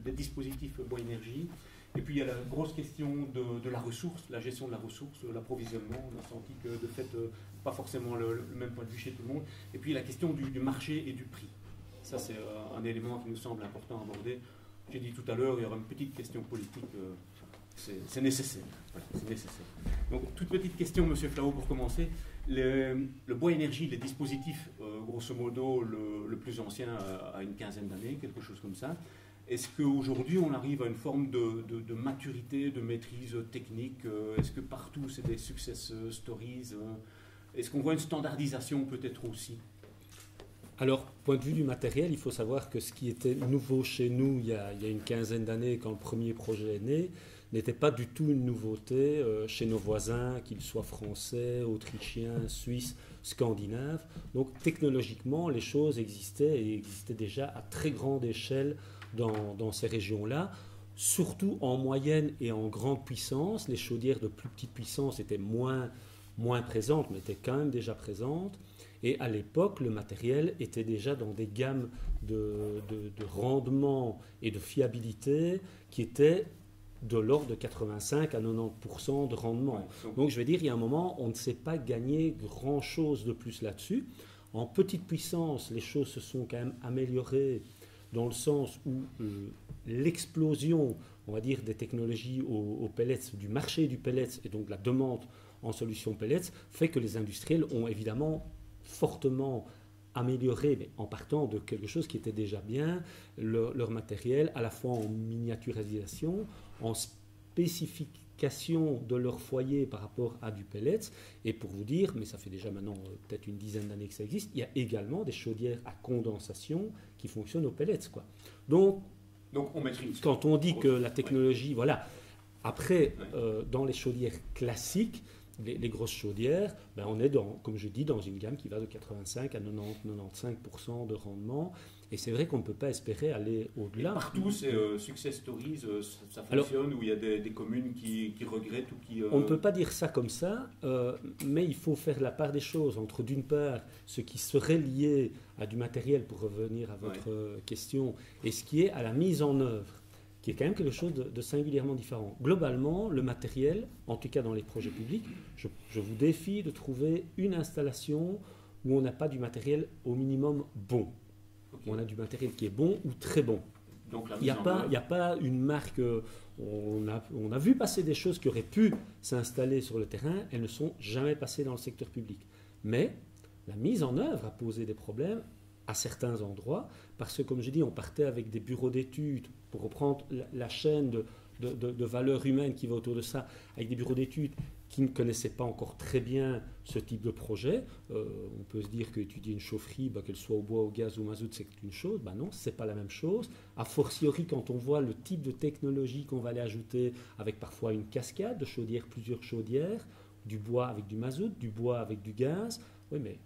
des dispositifs bois énergie. Et puis il y a la grosse question de la ressource, la gestion de la ressource, l'approvisionnement. On a senti que de fait, pas forcément le même point de vue chez tout le monde. Et puis la question du marché et du prix. Ça, c'est un élément qui nous semble important à aborder. J'ai dit tout à l'heure, il y aura une petite question politique. C'est nécessaire. Voilà, c'est nécessaire. Donc, toute petite question, Monsieur Flao, pour commencer. Le bois énergie, les dispositifs, grosso modo, le plus ancien a une quinzaine d'années, quelque chose comme ça. Est-ce qu'aujourd'hui, on arrive à une forme de maturité, de maîtrise technique? Est-ce que partout, c'est des success stories? Est-ce qu'on voit une standardisation peut-être aussi? Alors, point de vue du matériel, il faut savoir que ce qui était nouveau chez nous il y a une quinzaine d'années, quand le premier projet est né, n'était pas du tout une nouveauté chez nos voisins, qu'ils soient français, autrichiens, suisses, scandinaves. Donc, technologiquement, les choses existaient et existaient déjà à très grande échelle dans ces régions-là. Surtout en moyenne et en grande puissance. Les chaudières de plus petite puissance étaient moins présentes, mais étaient quand même déjà présentes. Et à l'époque, le matériel était déjà dans des gammes de rendement et de fiabilité qui étaient de l'ordre de 85 à 90% de rendement. Donc je vais dire, il y a un moment, on ne sait pas gagner grand-chose de plus là-dessus. En petite puissance, les choses se sont quand même améliorées dans le sens où l'explosion, on va dire, des technologies aux pellets, du marché du pellets et donc la demande en solutions pellets, fait que les industriels ont évidemment fortement amélioré, mais en partant de quelque chose qui était déjà bien, leur matériel, à la fois en miniaturisation, en spécification de leur foyer par rapport à du pellet. Et pour vous dire, mais ça fait déjà maintenant peut-être une dizaine d'années que ça existe, il y a également des chaudières à condensation qui fonctionnent aux pellets, quoi. Donc on maîtrise. Quand on dit que la technologie, voilà. Après, dans les chaudières classiques, les grosses chaudières, ben on est, comme je dis, dans une gamme qui va de 85 à 90-95% de rendement. Et c'est vrai qu'on ne peut pas espérer aller au-delà. Et partout, c'est success stories, ça fonctionne, où il y a des communes qui regrettent ou qui... On ne peut pas dire ça comme ça, mais il faut faire la part des choses entre, d'une part, ce qui serait lié à du matériel, pour revenir à votre question, et ce qui est à la mise en œuvre, qui est quand même quelque chose de singulièrement différent. Globalement, le matériel, en tout cas dans les projets publics, je vous défie de trouver une installation où on n'a pas du matériel au minimum bon. Okay. On a du matériel qui est bon ou très bon. Donc, il n'y a pas une marque... On a vu passer des choses qui auraient pu s'installer sur le terrain, elles ne sont jamais passées dans le secteur public. Mais la mise en œuvre a posé des problèmes à certains endroits, parce que, comme je dis, on partait avec des bureaux d'études, pour reprendre la chaîne de valeurs humaines qui va autour de ça, avec des bureaux d'études qui ne connaissaient pas encore très bien ce type de projet. On peut se dire qu'étudier une chaufferie, qu'elle soit au bois, au gaz ou au mazout, c'est une chose. Non, ce n'est pas la même chose. A fortiori, quand on voit le type de technologie qu'on va aller ajouter, avec parfois une cascade de chaudières, plusieurs chaudières, du bois avec du mazout, du bois avec du gaz, oui, mais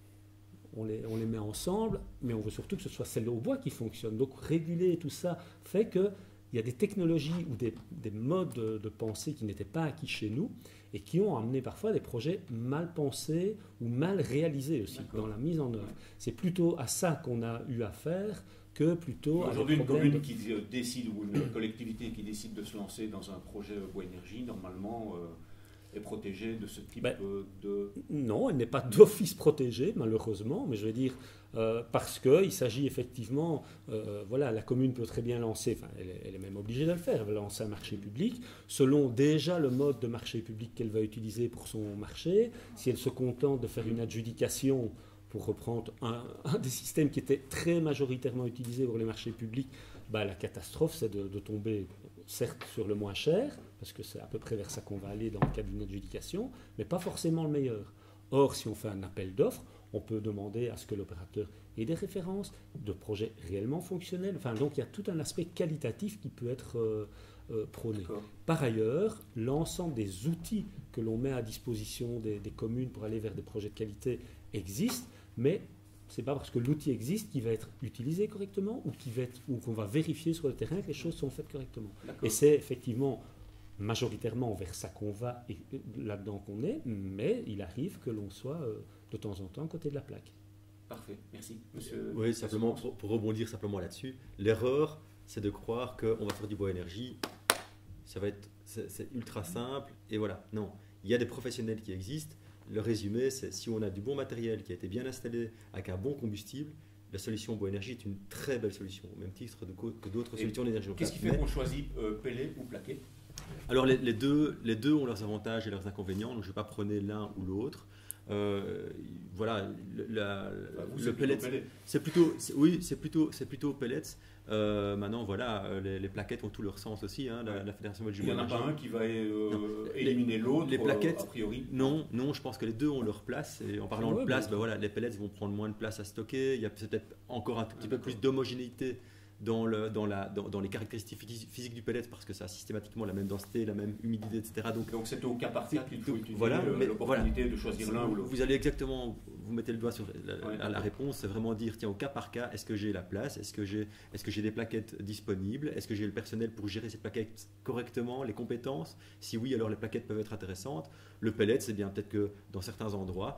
on les met ensemble, mais on veut surtout que ce soit celle au bois qui fonctionne. Donc réguler tout ça fait qu'il y a des technologies ou des modes de pensée qui n'étaient pas acquis chez nous et qui ont amené parfois des projets mal pensés ou mal réalisés aussi dans la mise en œuvre. C'est plutôt à ça qu'on a eu affaire que plutôt... Aujourd'hui, une commune qui décide ou une collectivité qui décide de se lancer dans un projet bois énergie, normalement... est protégée de ce type de... Non, elle n'est pas d'office protégée, malheureusement, mais je veux dire, parce qu'il s'agit effectivement, la commune peut très bien lancer, elle est même obligée de le faire, elle va lancer un marché public, selon déjà le mode de marché public qu'elle va utiliser pour son marché. Si elle se contente de faire une adjudication, pour reprendre un des systèmes qui était très majoritairement utilisé pour les marchés publics, la catastrophe, c'est de tomber... certes sur le moins cher, parce que c'est à peu près vers ça qu'on va aller dans le cadre d'une adjudication, mais pas forcément le meilleur. Or, si on fait un appel d'offres, on peut demander à ce que l'opérateur ait des références de projets réellement fonctionnels. Donc il y a tout un aspect qualitatif qui peut être prôné. Par ailleurs, l'ensemble des outils que l'on met à disposition des communes pour aller vers des projets de qualité existent, mais ce n'est pas parce que l'outil existe qu'il va être utilisé correctement ou qu'on va vérifier sur le terrain que les choses sont faites correctement. Et c'est effectivement majoritairement vers ça qu'on va et là-dedans qu'on est, mais il arrive que l'on soit de temps en temps à côté de la plaque. Parfait, merci. Monsieur... Oui, simplement pour rebondir simplement là-dessus, l'erreur, c'est de croire qu'on va faire du bois énergie, c'est ultra simple, et voilà. Non, il y a des professionnels qui existent. Le résumé, c'est si on a du bon matériel qui a été bien installé avec un bon combustible, la solution bois énergie est une très belle solution, au même titre que d'autres solutions d'énergie. Qu'est-ce qui fait qu'on choisit pellet ou plaquette? Alors les deux ont leurs avantages et leurs inconvénients, donc je ne vais pas prôner l'un ou l'autre. Voilà, le pellet, c'est plutôt pellets. Maintenant, voilà, les plaquettes ont tout leur sens aussi. Hein, la Fédération belge du bois énergie. Il n'y en a pas un qui va éliminer l'autre. Les plaquettes, a priori. Non, je pense que les deux ont leur place. Et en parlant de place, voilà, les pellets vont prendre moins de place à stocker. Il y a peut-être encore un tout petit peu plus d'homogénéité dans les caractéristiques physiques du pellet, parce que ça a systématiquement la même densité, la même humidité, etc. Donc c'est au cas par cas qu'il faut utiliser l'opportunité de choisir l'un ou l'autre. Vous allez exactement, vous mettez le doigt sur la réponse, c'est vraiment dire, tiens, au cas par cas, est-ce que j'ai la place, est-ce que j'ai des plaquettes disponibles, est-ce que j'ai le personnel pour gérer ces plaquettes correctement, les compétences? Si oui, alors les plaquettes peuvent être intéressantes. Le pellet, c'est bien peut-être que dans certains endroits,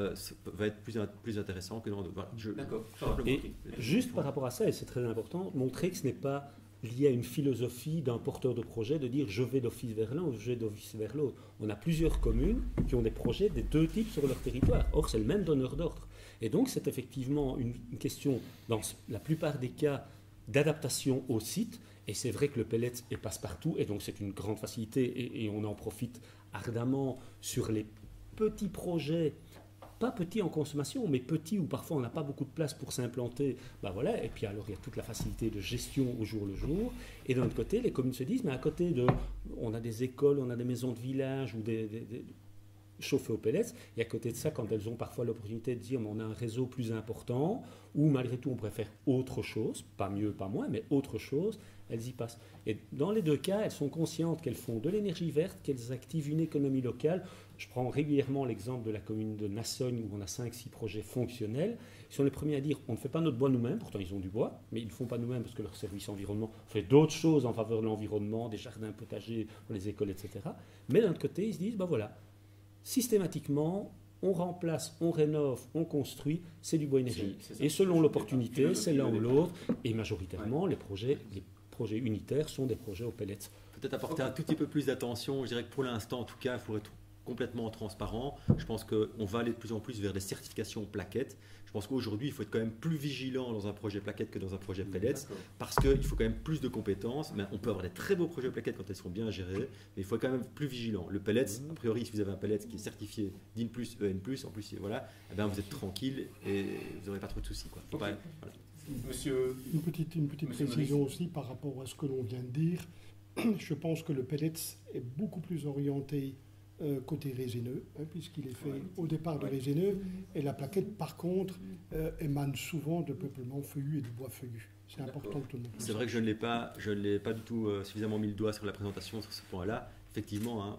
va être plus intéressant que dans d'autres. Voilà, d'accord. Et juste par rapport à ça, et c'est très important, montrer que ce n'est pas lié à une philosophie d'un porteur de projet de dire je vais d'office vers l'un ou je vais d'office vers l'autre. On a plusieurs communes qui ont des projets des deux types sur leur territoire. Or, c'est le même donneur d'ordre. Et donc, c'est effectivement une question, dans la plupart des cas, d'adaptation au site. Et c'est vrai que le pellet est passe-partout, et donc c'est une grande facilité, et on en profite ardemment sur les petits projets, pas petits en consommation, mais petits où parfois on n'a pas beaucoup de place pour s'implanter. Ben voilà. Et puis alors il y a toute la facilité de gestion au jour le jour. Et d'un autre côté, les communes se disent, mais à côté on a des écoles, on a des maisons de village ou des chauffées aux pellets, et à côté de ça, quand elles ont parfois l'opportunité de dire, mais on a un réseau plus important, ou malgré tout on préfère autre chose, pas mieux, pas moins, mais autre chose, elles y passent. Et dans les deux cas, elles sont conscientes qu'elles font de l'énergie verte, qu'elles activent une économie locale. Je prends régulièrement l'exemple de la commune de Nassogne où on a 5-6 projets fonctionnels. Ils sont les premiers à dire on ne fait pas notre bois nous-mêmes, pourtant ils ont du bois, mais ils ne le font pas nous-mêmes parce que leur service environnement fait d'autres choses en faveur de l'environnement, des jardins potagers pour les écoles, etc. Mais d'un autre côté, ils se disent voilà, systématiquement, on remplace, on rénove, on construit, c'est du bois énergie. Et selon l'opportunité, c'est l'un ou l'autre. Et majoritairement, les projets unitaires sont des projets aux pellets. Peut-être apporter un tout petit peu plus d'attention. Je dirais que pour l'instant, en tout cas, il faut être complètement transparent. Je pense qu'on va aller de plus en plus vers des certifications plaquettes. Je pense qu'aujourd'hui, il faut être quand même plus vigilant dans un projet plaquette que dans un projet pellets, parce qu'il faut quand même plus de compétences. Mais on peut avoir des très beaux projets plaquettes quand elles seront bien gérées, mais il faut être quand même plus vigilant. Le pellets, a priori, si vous avez un pellet qui est certifié DIN+, EN+, en plus, voilà, eh bien, vous êtes tranquille et vous n'aurez pas trop de soucis. Quoi. Faut pas, voilà. Monsieur... Une petite précision aussi par rapport à ce que l'on vient de dire. Je pense que le pellets est beaucoup plus orienté côté résineux, puisqu'il est fait au départ de résineux, et la plaquette, par contre, émane souvent de peuplement feuillu et de bois feuillu. C'est important que tout le monde. C'est vrai que je ne l'ai pas du tout suffisamment mis le doigt sur la présentation sur ce point-là. Effectivement,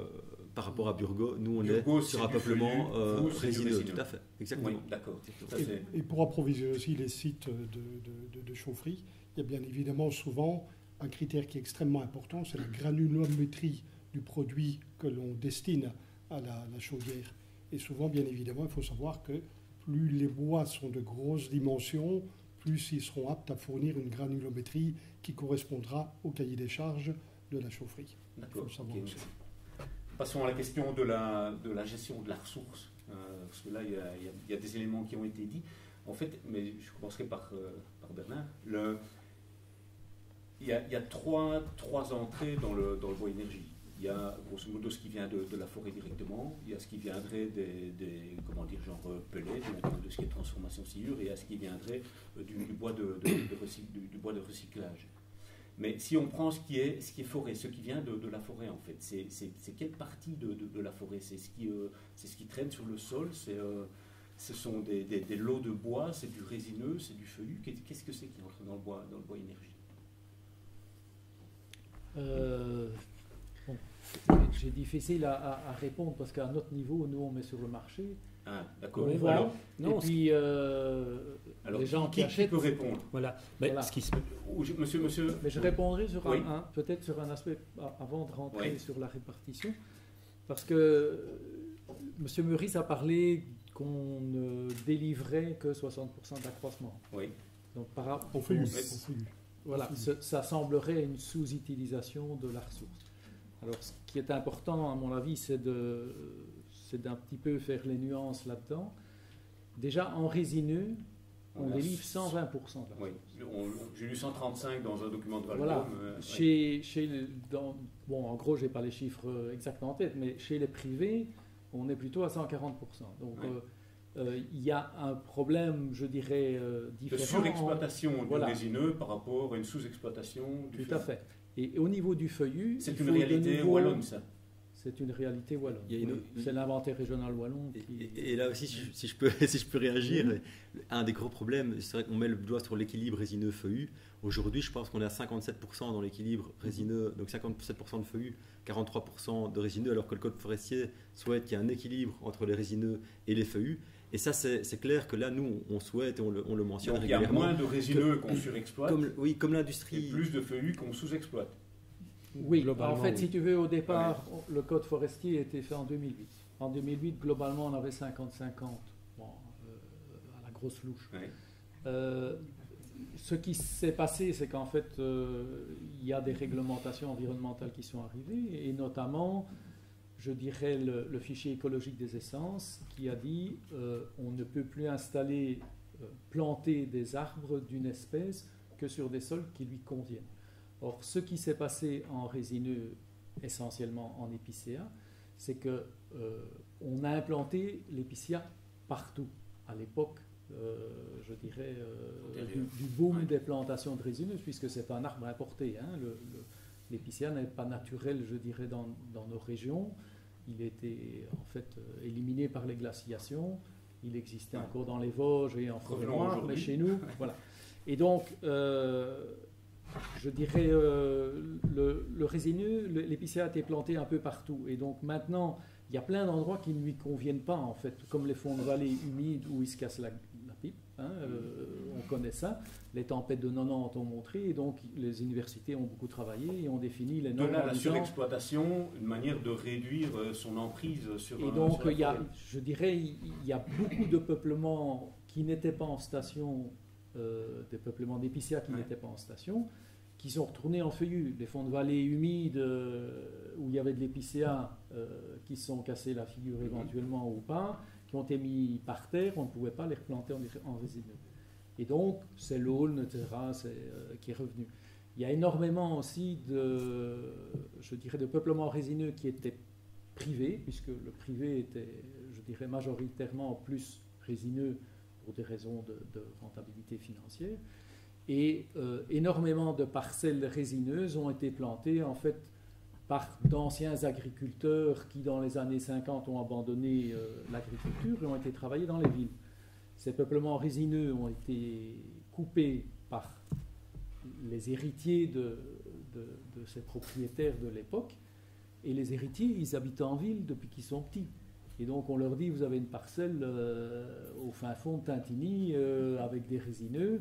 par rapport à Burgos, nous on est sur un peuplement résineux, tout à fait. Exactement. Oui, d'accord. Et pour approvisionner aussi les sites de chaufferie, il y a bien évidemment souvent un critère qui est extrêmement important, c'est la granulométrie du produit que l'on destine à la chaudière. Et souvent, bien évidemment, il faut savoir que plus les bois sont de grosses dimensions, plus ils seront aptes à fournir une granulométrie qui correspondra au cahier des charges de la chaufferie. D'accord. Passons à la question de la gestion de la ressource. Parce que là, il y a des éléments qui ont été dits. En fait, mais je commencerai par Bernard. Il y a trois entrées dans le bois énergie. Il y a grosso modo ce qui vient de la forêt directement, il y a ce qui viendrait des comment dire, genre pellets, donc de ce qui est transformation sciure, et il y a ce qui viendrait du bois du bois de recyclage. Mais si on prend ce qui est forêt, ce qui vient de la forêt en fait, c'est quelle partie de la forêt? C'est ce qui traîne sur le sol, ce sont des lots de bois, c'est du résineux, c'est du feuillu. Qu'est-ce que c'est qui entre dans le bois énergie? Bon, c'est difficile à répondre parce qu'à notre niveau, nous on met sur le marché. Ah, d'accord. On vend, et puis les gens qui achètent. Qui peut répondre? Voilà. Voilà. Ce qui se... Monsieur. Mais je répondrai sur peut-être sur un aspect avant de rentrer sur la répartition, parce que Monsieur Meurice a parlé qu'on ne délivrait que 60% d'accroissement. Oui. Donc Au feuillu. voilà, ça semblerait une sous-utilisation de la ressource. Alors, ce qui est important, à mon avis, c'est d'un petit peu faire les nuances là-dedans. Déjà, en résineux, on délivre 120% de la ressource. Oui, j'ai lu 135 dans un document de Valcom. Voilà. Bon, en gros, je n'ai pas les chiffres exacts en tête, mais chez les privés, on est plutôt à 140%. Donc, il y a un problème, je dirais, différent. De surexploitation du résineux par rapport à une sous-exploitation du feuillu. Tout à fait. Et au niveau du feuillu... C'est une réalité wallonne, ça. C'est une réalité wallonne. C'est l'inventaire régional wallon. Et là aussi, si je peux réagir, un des gros problèmes, c'est vrai qu'on met le doigt sur l'équilibre résineux-feuillu. Aujourd'hui, je pense qu'on est à 57% dans l'équilibre résineux, donc 57% de feuillu, 43% de résineux, alors que le Code forestier souhaite qu'il y ait un équilibre entre les résineux et les feuillus. Et ça, c'est clair que là, nous, on souhaite, et on le mentionne régulièrement. Il y a moins de résineux qu'on surexploite, comme l'industrie. Et plus de feuillus qu'on sous-exploite. Oui, en fait, si tu veux, au départ, le Code forestier a été fait en 2008. En 2008, globalement, on avait 50-50, à la grosse louche. Ce qui s'est passé, c'est qu'en fait, il y a des réglementations environnementales qui sont arrivées, et notamment, je dirais, le fichier écologique des essences, qui a dit on ne peut plus planter des arbres d'une espèce que sur des sols qui lui conviennent. Or, ce qui s'est passé en résineux, essentiellement en épicéa, c'est qu'on a implanté l'épicéa partout. À l'époque, je dirais, du boom des plantations de résineuses, puisque c'est un arbre importé. Hein. L'épicéa n'est pas naturel, je dirais, dans nos régions. Il était en fait éliminé par les glaciations. Il existait encore dans les Vosges et en forêt noire, mais chez nous, voilà. Et donc, je dirais, le résineux, l'épicéa a été planté un peu partout. Et donc maintenant, il y a plein d'endroits qui ne lui conviennent pas, en fait, comme les fonds de vallée humides où il se casse la pipe. Hein, on connaît ça. Les tempêtes de 90 ont montré, et donc les universités ont beaucoup travaillé et ont défini les normes. De là, la surexploitation, une manière de réduire son emprise sur. Et donc, je dirais, il y a beaucoup de peuplements qui n'étaient pas en station, des peuplements d'épicéa qui n'étaient pas en station, qui sont retournés en feuillu. Les fonds de vallée humides où il y avait de l'épicéa qui se sont cassés la figure éventuellement ou pas, qui ont été mis par terre, on ne pouvait pas les replanter en résineux. Et donc, c'est l'aulne, etc., qui est revenu. Il y a énormément aussi je dirais, de peuplements résineux qui étaient privés, puisque le privé était, je dirais, majoritairement plus résineux pour des raisons de rentabilité financière. Et énormément de parcelles résineuses ont été plantées, en fait, par d'anciens agriculteurs qui, dans les années 50, ont abandonné l'agriculture et ont été travaillés dans les villes. Ces peuplements résineux ont été coupés par les héritiers de ces propriétaires de l'époque, et les héritiers, ils habitent en ville depuis qu'ils sont petits. Et donc on leur dit, vous avez une parcelle au fin fond de Tintigny avec des résineux,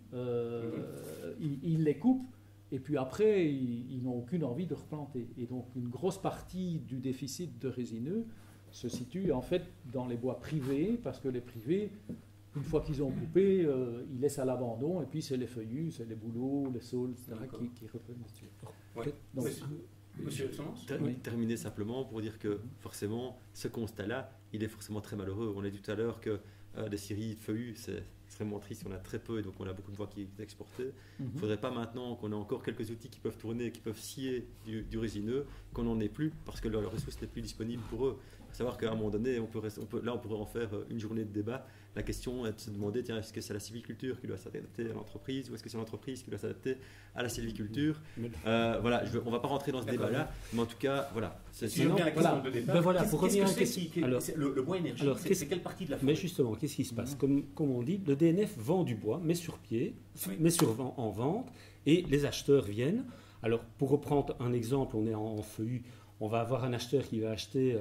ils les coupent, et puis après, ils n'ont aucune envie de replanter. Et donc une grosse partie du déficit de résineux se situe en fait dans les bois privés, parce que les privés, une fois qu'ils ont coupé, ils laissent à l'abandon, et puis c'est les feuillus, c'est les bouleaux, les saules, etc., qui reprennent dessus. Ouais. Donc, Monsieur terminer simplement pour dire que forcément, ce constat-là, il est forcément très malheureux. On a dit tout à l'heure que des scieries de feuillus, c'est extrêmement triste, on a très peu, et donc on a beaucoup de bois qui est exporté. Il ne faudrait pas maintenant qu'on ait encore quelques outils qui peuvent tourner, qui peuvent scier du résineux, qu'on n'en ait plus, parce que leur ressource n'est plus disponible pour eux. Il faut savoir qu'à un moment donné, on pourrait en faire une journée de débat. La question est de se demander, tiens, est-ce que c'est la sylviculture qui doit s'adapter à l'entreprise, ou est-ce que c'est l'entreprise qui doit s'adapter à la sylviculture? Voilà, on ne va pas rentrer dans ce débat-là, mais en tout cas, voilà. Si je reviens à la question de départ, voilà, pour revenir à le bois énergie, c'est quelle partie de la forêt? Mais justement, qu'est-ce qui se passe? Comme on dit, le DNF vend du bois, met sur pied, met en vente, et les acheteurs viennent. Alors, pour reprendre un exemple, on est en feuillu, on va avoir un acheteur qui va acheter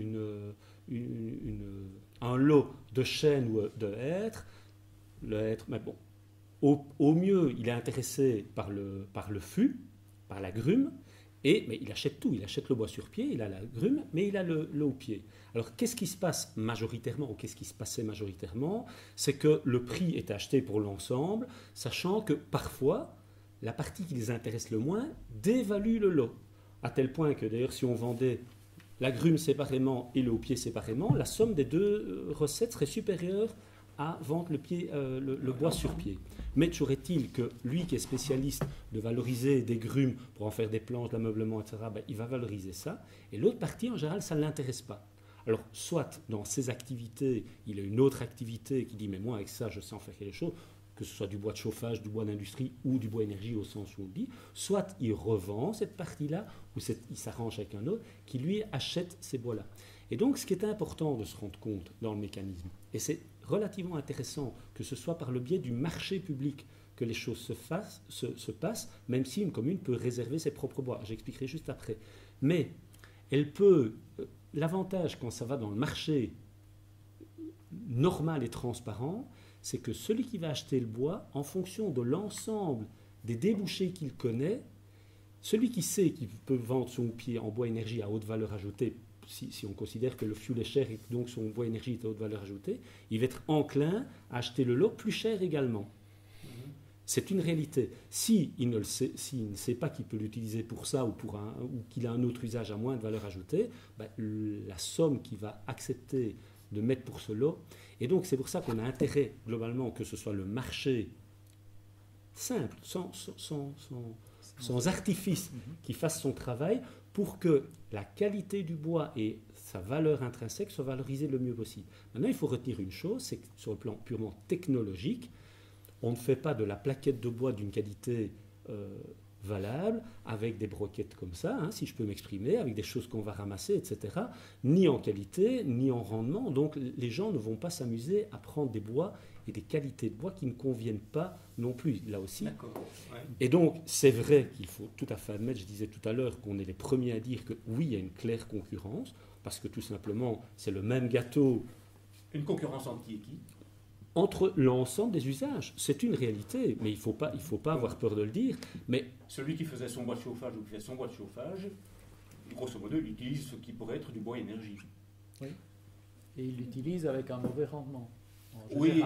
un lot de chêne ou de hêtre. Le hêtre, mais bon, au mieux, il est intéressé par le fût, par la grume, mais il achète tout. Il achète le bois sur pied, il a la grume, mais il a le au pied. Alors, qu'est-ce qui se passe majoritairement, ou qu'est-ce qui se passait majoritairement? C'est que le prix est acheté pour l'ensemble, sachant que parfois, la partie qui les intéresse le moins dévalue le lot. À tel point que d'ailleurs si on vendait l'agrume séparément et le haut-pied séparément, la somme des deux recettes serait supérieure à vendre le bois sur pied. Mais toujours est-il que lui qui est spécialiste de valoriser des grumes pour en faire des planches, de l'ameublement, etc., ben, il va valoriser ça. Et l'autre partie, en général, ça ne l'intéresse pas. Alors, soit dans ses activités, il a une autre activité qui dit « mais moi, avec ça, je sais en faire quelque chose », que ce soit du bois de chauffage, du bois d'industrie ou du bois énergie au sens où on le dit, soit il revend cette partie-là, ou il s'arrange avec un autre qui lui achète ces bois-là. Et donc, ce qui est important de se rendre compte dans le mécanisme, et c'est relativement intéressant que ce soit par le biais du marché public que les choses se passent, même si une commune peut réserver ses propres bois. J'expliquerai juste après. Mais elle peut, l'avantage quand ça va dans le marché normal et transparent, c'est que celui qui va acheter le bois, en fonction de l'ensemble des débouchés qu'il connaît, celui qui sait qu'il peut vendre son pied en bois énergie à haute valeur ajoutée, si on considère que le fuel est cher et que donc son bois énergie est à haute valeur ajoutée, il va être enclin à acheter le lot plus cher également. C'est une réalité. S'il ne sait pas qu'il peut l'utiliser pour ça ou qu'il a un autre usage à moins de valeur ajoutée, ben, la somme qu'il va accepter de mettre pour ce lot. Et donc c'est pour ça qu'on a intérêt globalement que ce soit le marché simple, sans artifice, qui fasse son travail pour que la qualité du bois et sa valeur intrinsèque soient valorisées le mieux possible. Maintenant, il faut retenir une chose, c'est que sur le plan purement technologique, on ne fait pas de la plaquette de bois d'une qualité valable, avec des broquettes comme ça, hein, si je peux m'exprimer, avec des choses qu'on va ramasser, etc., ni en qualité, ni en rendement. Donc les gens ne vont pas s'amuser à prendre des bois et des qualités de bois qui ne conviennent pas non plus, là aussi. Ouais. Et donc, c'est vrai qu'il faut tout à fait admettre, je disais tout à l'heure, qu'on est les premiers à dire que oui, il y a une claire concurrence, parce que tout simplement, c'est le même gâteau. Une concurrence entre qui et qui ? Entre l'ensemble des usages. C'est une réalité, mais il ne faut pas avoir peur de le dire. Mais celui qui faisait son bois de chauffage ou qui fait son bois de chauffage, grosso modo, il utilise ce qui pourrait être du bois énergie. Oui. Et il l'utilise avec un mauvais rendement. Oui,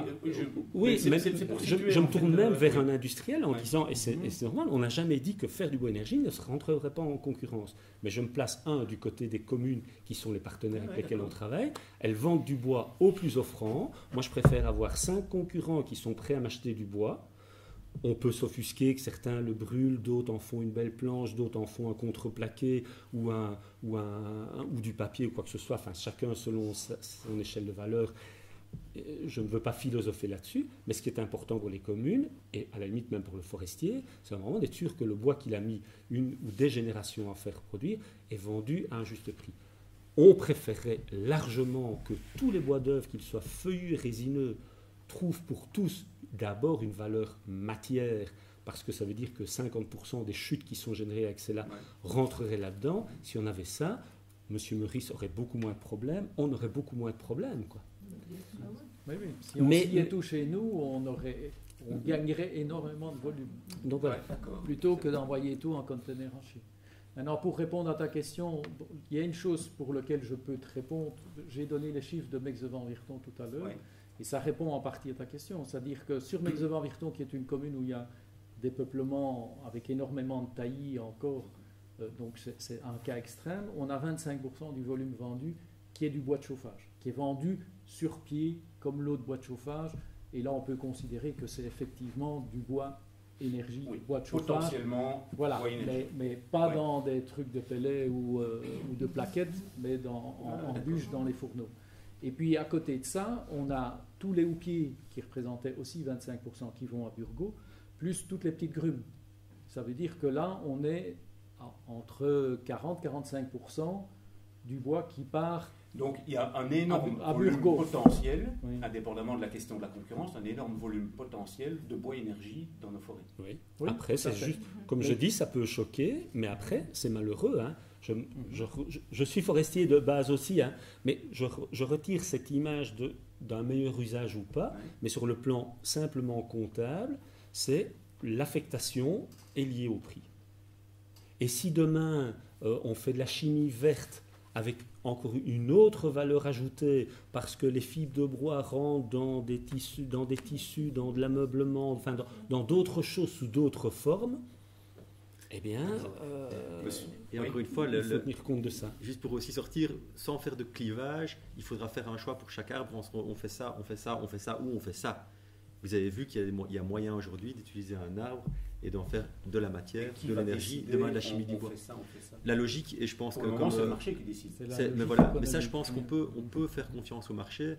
je me tourne même vers un industriel en disant, et c'est normal, on n'a jamais dit que faire du bois énergie ne se rentrerait pas en concurrence. Mais je me place du côté des communes qui sont les partenaires avec lesquels on travaille. Elles vendent du bois au plus offrant. Moi, je préfère avoir 5 concurrents qui sont prêts à m'acheter du bois. On peut s'offusquer que certains le brûlent, d'autres en font une belle planche, d'autres en font un contreplaqué ou du papier ou quoi que ce soit. Enfin, chacun selon son échelle de valeur. Je ne veux pas philosopher là-dessus, mais ce qui est important pour les communes, et à la limite même pour le forestier, c'est vraiment d'être sûr que le bois qu'il a mis une ou des générations à faire produire est vendu à un juste prix. On préférerait largement que tous les bois d'œuvre, qu'ils soient feuillus et résineux, trouvent pour tous d'abord une valeur matière, parce que ça veut dire que 50% des chutes qui sont générées avec cela rentreraient là-dedans. Si on avait ça, M. Meurice aurait beaucoup moins de problèmes, on aurait beaucoup moins de problèmes, quoi. Oui. Si on s'y est tout chez nous, on gagnerait énormément de volume. Donc voilà. Plutôt que d'envoyer tout en conteneur en Chine. Maintenant, pour répondre à ta question, il y a une chose pour laquelle je peux te répondre. J'ai donné les chiffres de Meix-de-Vent-Virton tout à l'heure, et ça répond en partie à ta question. C'est-à-dire que sur Meix-de-Vent-Virton, qui est une commune où il y a des peuplements avec énormément de taillis encore, donc c'est un cas extrême, on a 25% du volume vendu qui est du bois de chauffage, qui est vendu sur pied comme l'autre bois de chauffage, et là on peut considérer que c'est effectivement du bois énergie, bois de chauffage. Potentiellement, voilà, bois énergie. mais pas dans des trucs de pellets ou de plaquettes, mais en bûches dans les fourneaux. Et puis à côté de ça, on a tous les houppiers qui représentaient aussi 25% qui vont à Burgos, plus toutes les petites grumes. Ça veut dire que là, on est entre 40-45% du bois qui part. Donc il y a un énorme volume potentiel, indépendamment de la question de la concurrence, un énorme volume potentiel de bois énergie dans nos forêts. Oui. Après, c'est juste, comme je dis, ça peut choquer, mais après, c'est malheureux. Hein. Je suis forestier de base aussi, hein, mais je retire cette image d'un meilleur usage ou pas, mais sur le plan simplement comptable, c'est l'affectation est liée au prix. Et si demain, on fait de la chimie verte avec encore une autre valeur ajoutée, parce que les fibres de bois rentrent dans des tissus, dans de l'ameublement, enfin dans d'autres choses sous d'autres formes, eh bien, et encore une fois, il faut tenir compte de ça. Juste pour aussi sortir, sans faire de clivage, il faudra faire un choix pour chaque arbre. On fait ça, on fait ça, on fait ça, ou on fait ça. Vous avez vu qu'il y a moyen aujourd'hui d'utiliser un arbre et d'en faire de la matière, de l'énergie, demain de la chimie du bois. On fait ça. La logique, et je pense que c'est le marché qui décide. Mais ça, je pense qu'on peut faire confiance au marché.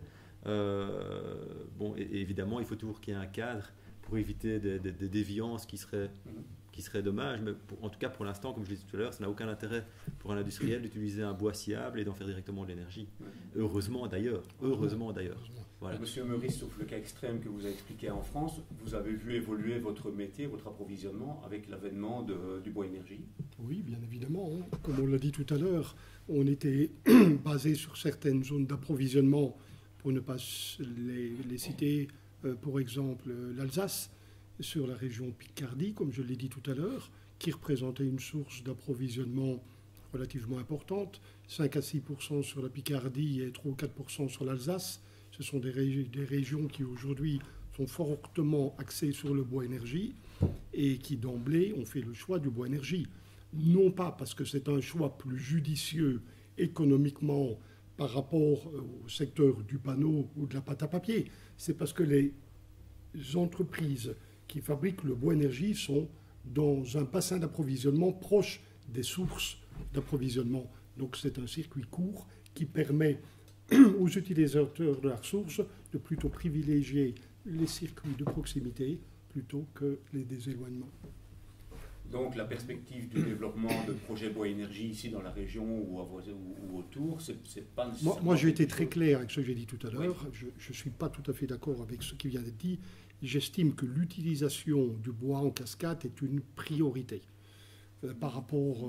Et évidemment, il faut toujours qu'il y ait un cadre pour éviter des déviances qui seraient dommages. Mais en tout cas, pour l'instant, comme je l'ai dit tout à l'heure, ça n'a aucun intérêt pour un industriel d'utiliser un bois sciable et d'en faire directement de l'énergie. Heureusement d'ailleurs. Voilà. Monsieur Meurice, sauf le cas extrême que vous avez expliqué en France, vous avez vu évoluer votre métier, votre approvisionnement avec l'avènement du bois énergie? Oui, bien évidemment. Comme on l'a dit tout à l'heure, on était basé sur certaines zones d'approvisionnement, pour ne pas les citer, pour exemple l'Alsace, sur la région Picardie, comme je l'ai dit tout à l'heure, qui représentait une source d'approvisionnement relativement importante, 5 à 6% sur la Picardie et 3 ou 4% sur l'Alsace. Ce sont des régions qui aujourd'hui sont fortement axées sur le bois énergie et qui d'emblée ont fait le choix du bois énergie. Non pas parce que c'est un choix plus judicieux économiquement par rapport au secteur du panneau ou de la pâte à papier, c'est parce que les entreprises qui fabriquent le bois énergie sont dans un bassin d'approvisionnement proche des sources d'approvisionnement. Donc c'est un circuit court qui permet aux utilisateurs de la ressource de plutôt privilégier les circuits de proximité plutôt que les déséloignements. Donc la perspective du développement de projets bois énergie ici dans la région ou autour, c'est pas nécessairement... Moi j'ai été très clair avec ce que j'ai dit tout à l'heure. Oui. Je ne suis pas tout à fait d'accord avec ce qui vient d'être dit. J'estime que l'utilisation du bois en cascade est une priorité. Par rapport,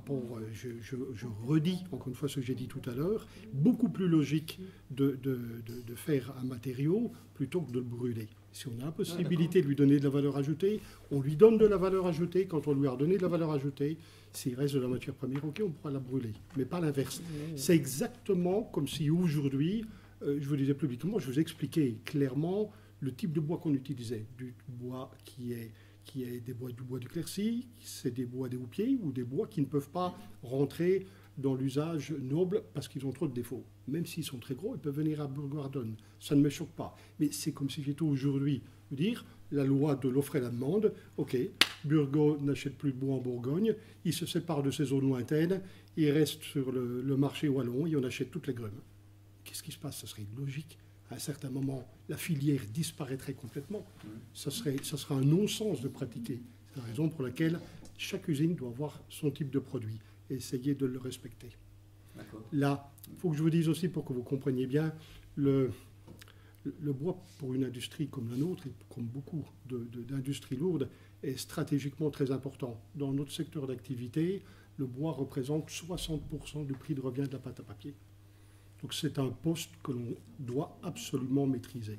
je redis encore une fois ce que j'ai dit tout à l'heure, beaucoup plus logique de faire un matériau plutôt que de le brûler. Si on a la possibilité de lui donner de la valeur ajoutée, on lui donne de la valeur ajoutée. Quand on lui a redonné de la valeur ajoutée, s'il reste de la matière première, ok, on pourra la brûler, mais pas l'inverse. C'est exactement comme si aujourd'hui, je vous disais publiquement, je vous expliquais clairement le type de bois qu'on utilisait, du bois qui est du bois du Quercy, c'est des bois des houppiers ou des bois qui ne peuvent pas rentrer dans l'usage noble parce qu'ils ont trop de défauts. Même s'ils sont très gros, ils peuvent venir à Burgardon. Ça ne me choque pas. Mais c'est comme si j'étais aujourd'hui dire la loi de l'offre et la demande. OK, Burgo n'achète plus de bois en Bourgogne, il se sépare de ses zones lointaines, il reste sur le marché wallon et on achète toutes les grumes. Qu'est-ce qui se passe? Ça serait logique. À un certain moment, la filière disparaîtrait complètement. Ça serait un non-sens de pratiquer. C'est la raison pour laquelle chaque usine doit avoir son type de produit et essayer de le respecter. Là, il faut que je vous dise aussi, pour que vous compreniez bien, le bois pour une industrie comme la nôtre, et comme beaucoup d'industries lourdes, est stratégiquement très important. Dans notre secteur d'activité, le bois représente 60% du prix de revient de la pâte à papier. Donc c'est un poste que l'on doit absolument maîtriser.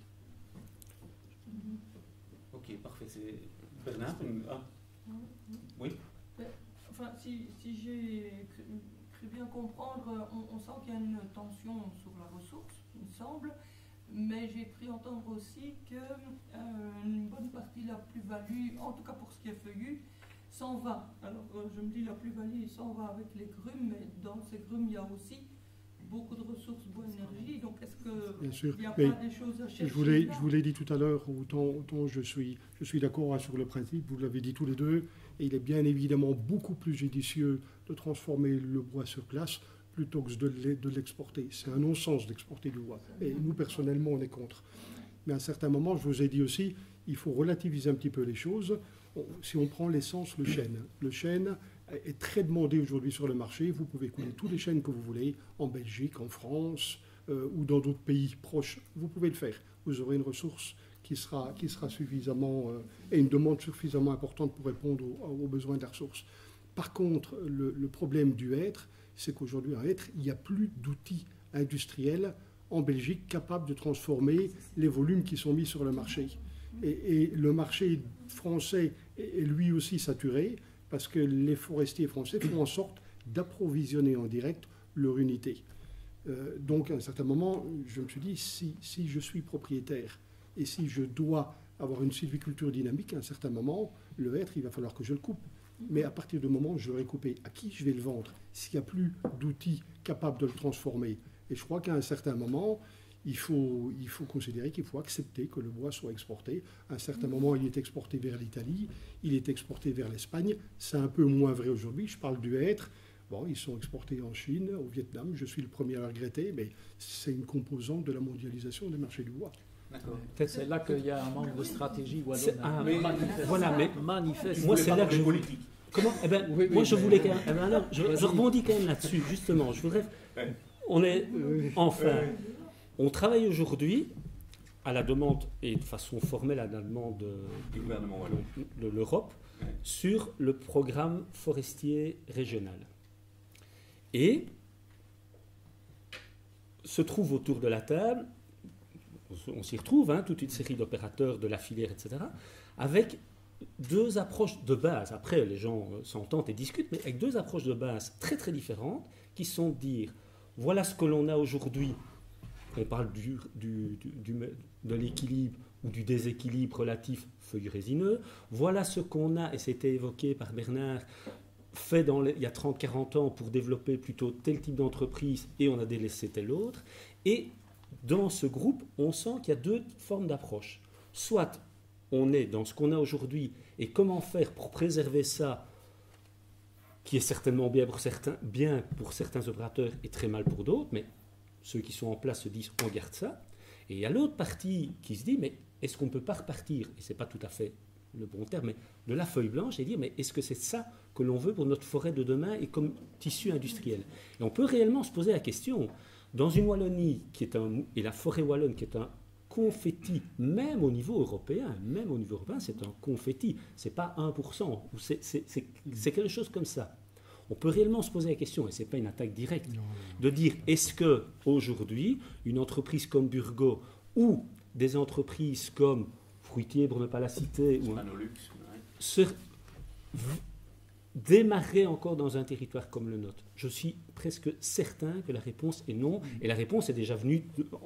Ok, parfait. C'est Bernard. Oui. Enfin, si j'ai cru bien comprendre, on sent qu'il y a une tension sur la ressource, il me semble, mais j'ai cru entendre aussi qu'une bonne partie de la plus-value, en tout cas pour ce qui est feuillu, s'en va. Alors je me dis la plus-value s'en va avec les grumes, mais dans ces grumes il y a aussi beaucoup de ressources bois énergie, donc est-ce qu'il n'y a pas des choses à chercher? Je vous l'ai dit tout à l'heure, autant je suis d'accord sur le principe, vous l'avez dit tous les deux, et il est bien évidemment beaucoup plus judicieux de transformer le bois sur place plutôt que de l'exporter. C'est un non-sens d'exporter du bois, et nous personnellement on est contre. Mais à un certain moment, je vous ai dit aussi, il faut relativiser un petit peu les choses. Si on prend l'essence, le chêne est très demandé aujourd'hui sur le marché. Vous pouvez couler tous les chênes que vous voulez, en Belgique, en France ou dans d'autres pays proches. Vous pouvez le faire. Vous aurez une ressource qui sera suffisamment et une demande suffisamment importante pour répondre aux besoins de la ressource. Par contre, le problème du hêtre, c'est qu'aujourd'hui, en hêtre, il n'y a plus d'outils industriels en Belgique capables de transformer les volumes qui sont mis sur le marché. Et le marché français est lui aussi saturé parce que les forestiers français font en sorte d'approvisionner en direct leur unité. Donc, à un certain moment, je me suis dit, si je suis propriétaire et si je dois avoir une sylviculture dynamique, à un certain moment, le hêtre, il va falloir que je le coupe. Mais à partir du moment où je l'aurai coupé, à qui je vais le vendre s'il n'y a plus d'outils capables de le transformer? Et je crois qu'à un certain moment, il faut considérer qu'il faut accepter que le bois soit exporté. À un certain moment, il est exporté vers l'Italie, il est exporté vers l'Espagne. C'est un peu moins vrai aujourd'hui. Je parle du hêtre. Bon, ils sont exportés en Chine, au Vietnam. Je suis le premier à le regretter, mais c'est une composante de la mondialisation des marchés du bois. C'est là qu'il y a un manque de stratégie wallonne. Voilà, mais manifeste. moi, c'est là que je politique. Comment je voulais quand même. Alors, je rebondis quand même là-dessus, justement. Je voudrais. On est enfin. On travaille aujourd'hui à la demande et de façon formelle à la demande du gouvernement wallon de l'Europe sur le programme forestier régional. Et se trouve autour de la table, on s'y retrouve, toute une série d'opérateurs de la filière, etc., avec deux approches de base. Après, les gens s'entendent et discutent, mais avec deux approches de base très très différentes, qui sont de dire, voilà ce que l'on a aujourd'hui, on parle de l'équilibre ou du déséquilibre relatif feuillu résineux, voilà ce qu'on a, et c'était évoqué par Bernard, fait il y a 30-40 ans pour développer plutôt tel type d'entreprise, et on a délaissé tel autre, et dans ce groupe, on sent qu'il y a deux formes d'approche. Soit on est dans ce qu'on a aujourd'hui et comment faire pour préserver ça, qui est certainement bien pour certains opérateurs et très mal pour d'autres, mais ceux qui sont en place se disent on garde ça. Et il y a l'autre partie qui se dit mais est-ce qu'on ne peut pas repartir, et ce n'est pas tout à fait le bon terme, mais de la feuille blanche et dire mais est-ce que c'est ça que l'on veut pour notre forêt de demain et comme tissu industriel? Et on peut réellement se poser la question. Dans une Wallonie et la forêt wallonne qui est un confetti, même au niveau européen, c'est un confetti, c'est pas 1%, c'est quelque chose comme ça. On peut réellement se poser la question, et c'est pas une attaque directe, de dire est-ce que aujourd'hui une entreprise comme Burgo ou des entreprises comme Fruitier, pour ne pas la citer, démarrer encore dans un territoire comme le nôtre? Je suis presque certain que la réponse est non. Et la réponse est déjà venue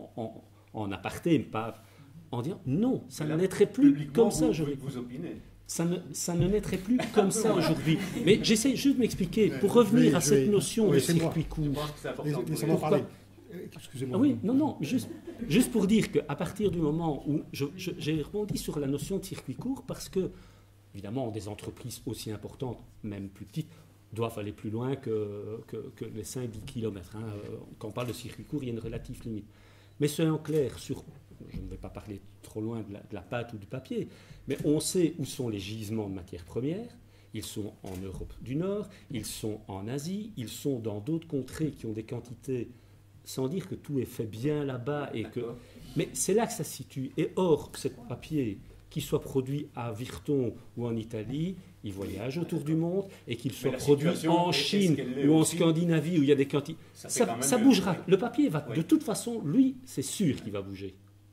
en aparté, pas en disant non, ça ne naîtrait plus comme ça aujourd'hui. Vous opinez. Ça ne naîtrait plus comme ça aujourd'hui. Mais j'essaie juste de m'expliquer, pour revenir à cette notion de circuit court. Laissez-moi parler. Excusez-moi. Ah oui, non, juste pour dire qu'à partir du moment où j'ai rebondi sur la notion de circuit court, parce que évidemment, des entreprises aussi importantes, même plus petites, doivent aller plus loin que les 5-10 km. Quand on parle de circuit court, il y a une relative limite. Mais soyons clairs sur, je ne vais pas parler trop loin de la pâte ou du papier, mais on sait où sont les gisements de matières premières. Ils sont en Europe du Nord, ils sont en Asie, ils sont dans d'autres contrées qui ont des quantités, sans dire que tout est fait bien là-bas. Mais c'est là que ça se situe. Et or, ce papier, qu'il soit produit à Virton ou en Italie, il voyage autour du monde, et qu'il soit produit en Chine ou en Scandinavie où il y a des quantités, ça bougera. Le papier va, de toute façon, lui, c'est sûr qu'il va bouger.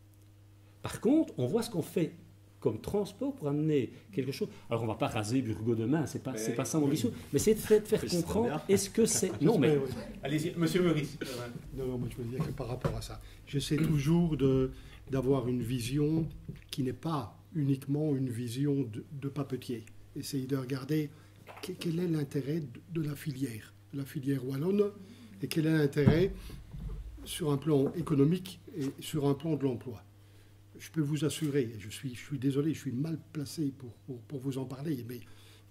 Par contre, on voit ce qu'on fait comme transport pour amener quelque chose. Alors, on ne va pas raser Burgo demain, c'est pas ça mon ambition, mais c'est de faire comprendre, est-ce que c'est... Non, mais... Allez-y, monsieur Meurice. Non, moi je veux dire que par rapport à ça, j'essaie toujours d'avoir une vision qui n'est pas uniquement une vision de papetier. Essayez de regarder quel est l'intérêt de la filière wallonne, et quel est l'intérêt sur un plan économique et sur un plan de l'emploi. Je peux vous assurer, je suis désolé, je suis mal placé pour vous en parler, mais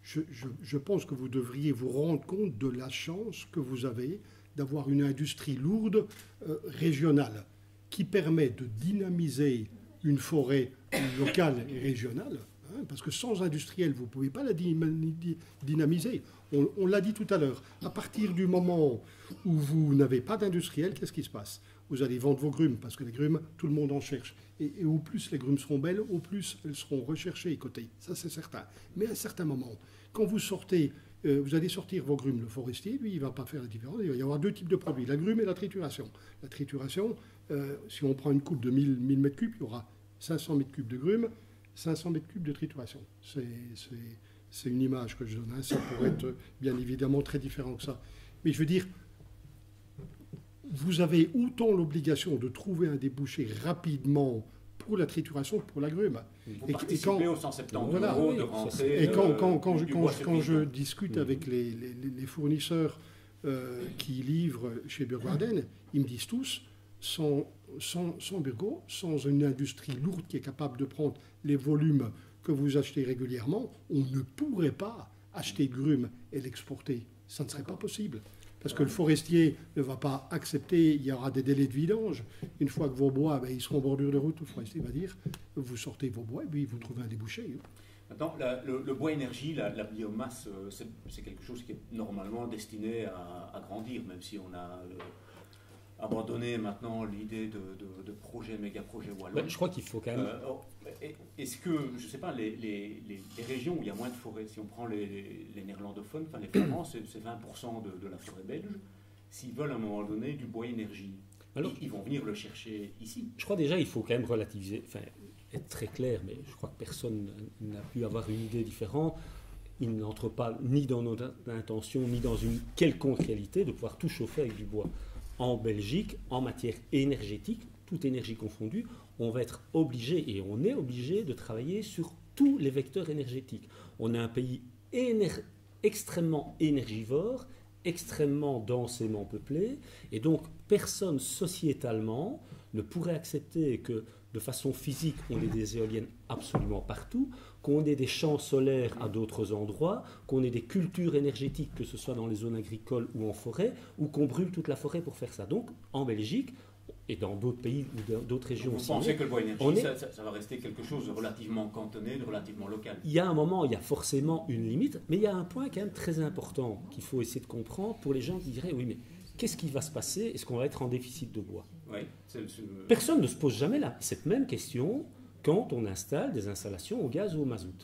je pense que vous devriez vous rendre compte de la chance que vous avez d'avoir une industrie lourde régionale qui permet de dynamiser une forêt locale et régionale, parce que sans industriel, vous ne pouvez pas la dynamiser. On l'a dit tout à l'heure, à partir du moment où vous n'avez pas d'industriel, qu'est-ce qui se passe? Vous allez vendre vos grumes, parce que les grumes, tout le monde en cherche. Et au plus les grumes seront belles, au plus elles seront recherchées et cotées. Ça, c'est certain. Mais à un certain moment, quand vous sortez, vous allez sortir vos grumes, le forestier, lui, il ne va pas faire la différence. Il va y avoir deux types de produits, la grume et la trituration. La trituration, si on prend une coupe de 1000 m3, il y aura 500 m3 de grumes, 500 m3 de trituration. C'est une image que je donne. Ça pourrait être bien évidemment très différent que ça. Mais je veux dire, vous avez autant l'obligation de trouver un débouché rapidement pour la trituration que pour l'agrume. Vous participez aux 170 € de rentrée. Et quand je discute avec les fournisseurs qui livrent chez Burgwarden, ils me disent tous, sans Burgo, sans une industrie lourde qui est capable de prendre les volumes que vous achetez régulièrement, on ne pourrait pas acheter de grumes et l'exporter. Ça ne serait pas possible. Parce que le forestier ne va pas accepter, il y aura des délais de vidange. Une fois que vos bois, ils seront en bordure de route, le forestier va dire, vous sortez vos bois et puis vous trouvez un débouché. Maintenant, le bois énergie, la biomasse, c'est quelque chose qui est normalement destiné à grandir, même si on a abandonné maintenant l'idée de projets, méga-projets wallons. Je crois qu'il faut quand même... Est-ce que, je ne sais pas, les régions où il y a moins de forêts, si on prend les néerlandophones, enfin les flamands, c'est 20% de la forêt belge, s'ils veulent à un moment donné du bois énergie, alors, ils vont venir le chercher ici. Je crois déjà qu'il faut quand même relativiser, être très clair, mais je crois que personne n'a pu avoir une idée différente. Il n'entre pas ni dans notre intention, ni dans une quelconque réalité de pouvoir tout chauffer avec du bois. En Belgique, en matière énergétique, toute énergie confondue, on va être obligé, et on est obligé de travailler sur tous les vecteurs énergétiques. On est un pays extrêmement énergivore, extrêmement densément peuplé, et donc personne sociétalement ne pourrait accepter que de façon physique on ait des éoliennes absolument partout, qu'on ait des champs solaires à d'autres endroits, qu'on ait des cultures énergétiques, que ce soit dans les zones agricoles ou en forêt, ou qu'on brûle toute la forêt pour faire ça. Donc en Belgique, et dans d'autres pays ou d'autres régions aussi. Vous pensez que le bois énergie, ça va rester quelque chose de relativement cantonné, de relativement local? Il y a un moment, il y a forcément une limite, mais il y a un point quand même très important qu'il faut essayer de comprendre pour les gens qui diraient, oui, mais qu'est-ce qui va se passer? Est-ce qu'on va être en déficit de bois? Oui, Personne ne se pose jamais cette même question quand on installe des installations au gaz ou au mazout.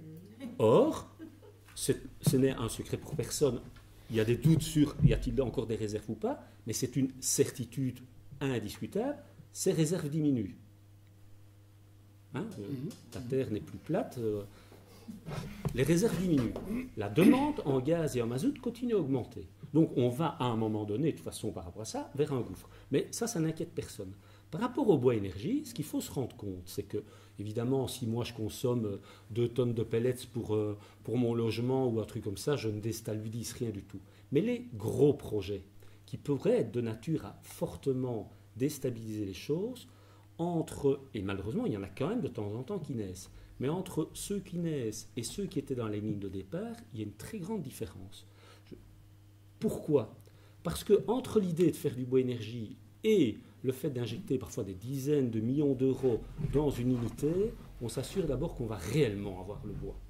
Or, ce n'est un secret pour personne. Il y a des doutes sur y a-t-il encore des réserves ou pas, mais c'est une certitude indiscutable, ces réserves diminuent. La Terre n'est plus plate, les réserves diminuent. La demande en gaz et en mazout continue à augmenter. Donc on va à un moment donné, de toute façon par rapport à ça, vers un gouffre. Mais ça n'inquiète personne. Par rapport au bois énergie, ce qu'il faut se rendre compte, c'est que, évidemment, si moi je consomme 2 tonnes de pellets pour mon logement ou un truc comme ça, je ne déstabilise rien du tout. Mais les gros projets qui pourraient être de nature à fortement déstabiliser les choses, et malheureusement il y en a quand même de temps en temps qui naissent, mais entre ceux qui naissent et ceux qui étaient dans les lignes de départ, il y a une très grande différence. Pourquoi? Parce que entre l'idée de faire du bois énergie et le fait d'injecter parfois des dizaines de millions d'euros dans une unité, on s'assure d'abord qu'on va réellement avoir le bois.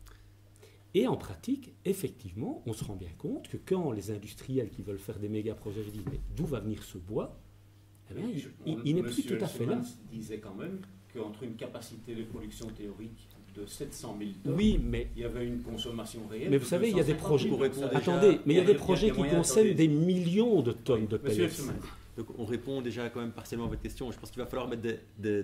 Et en pratique, effectivement, on se rend bien compte que quand les industriels qui veulent faire des méga projets disent mais d'où va venir ce bois, eh bien, il n'est plus tout à fait là. Disait quand même qu'entre une capacité de production théorique de 700 000 tonnes, oui, mais il y avait une consommation réelle. Mais vous savez, il y a des projets. Attendez, mais il y a des projets qui consomment des millions de tonnes de pellets. Donc on répond déjà quand même partiellement à votre question. Je pense qu'il va falloir mettre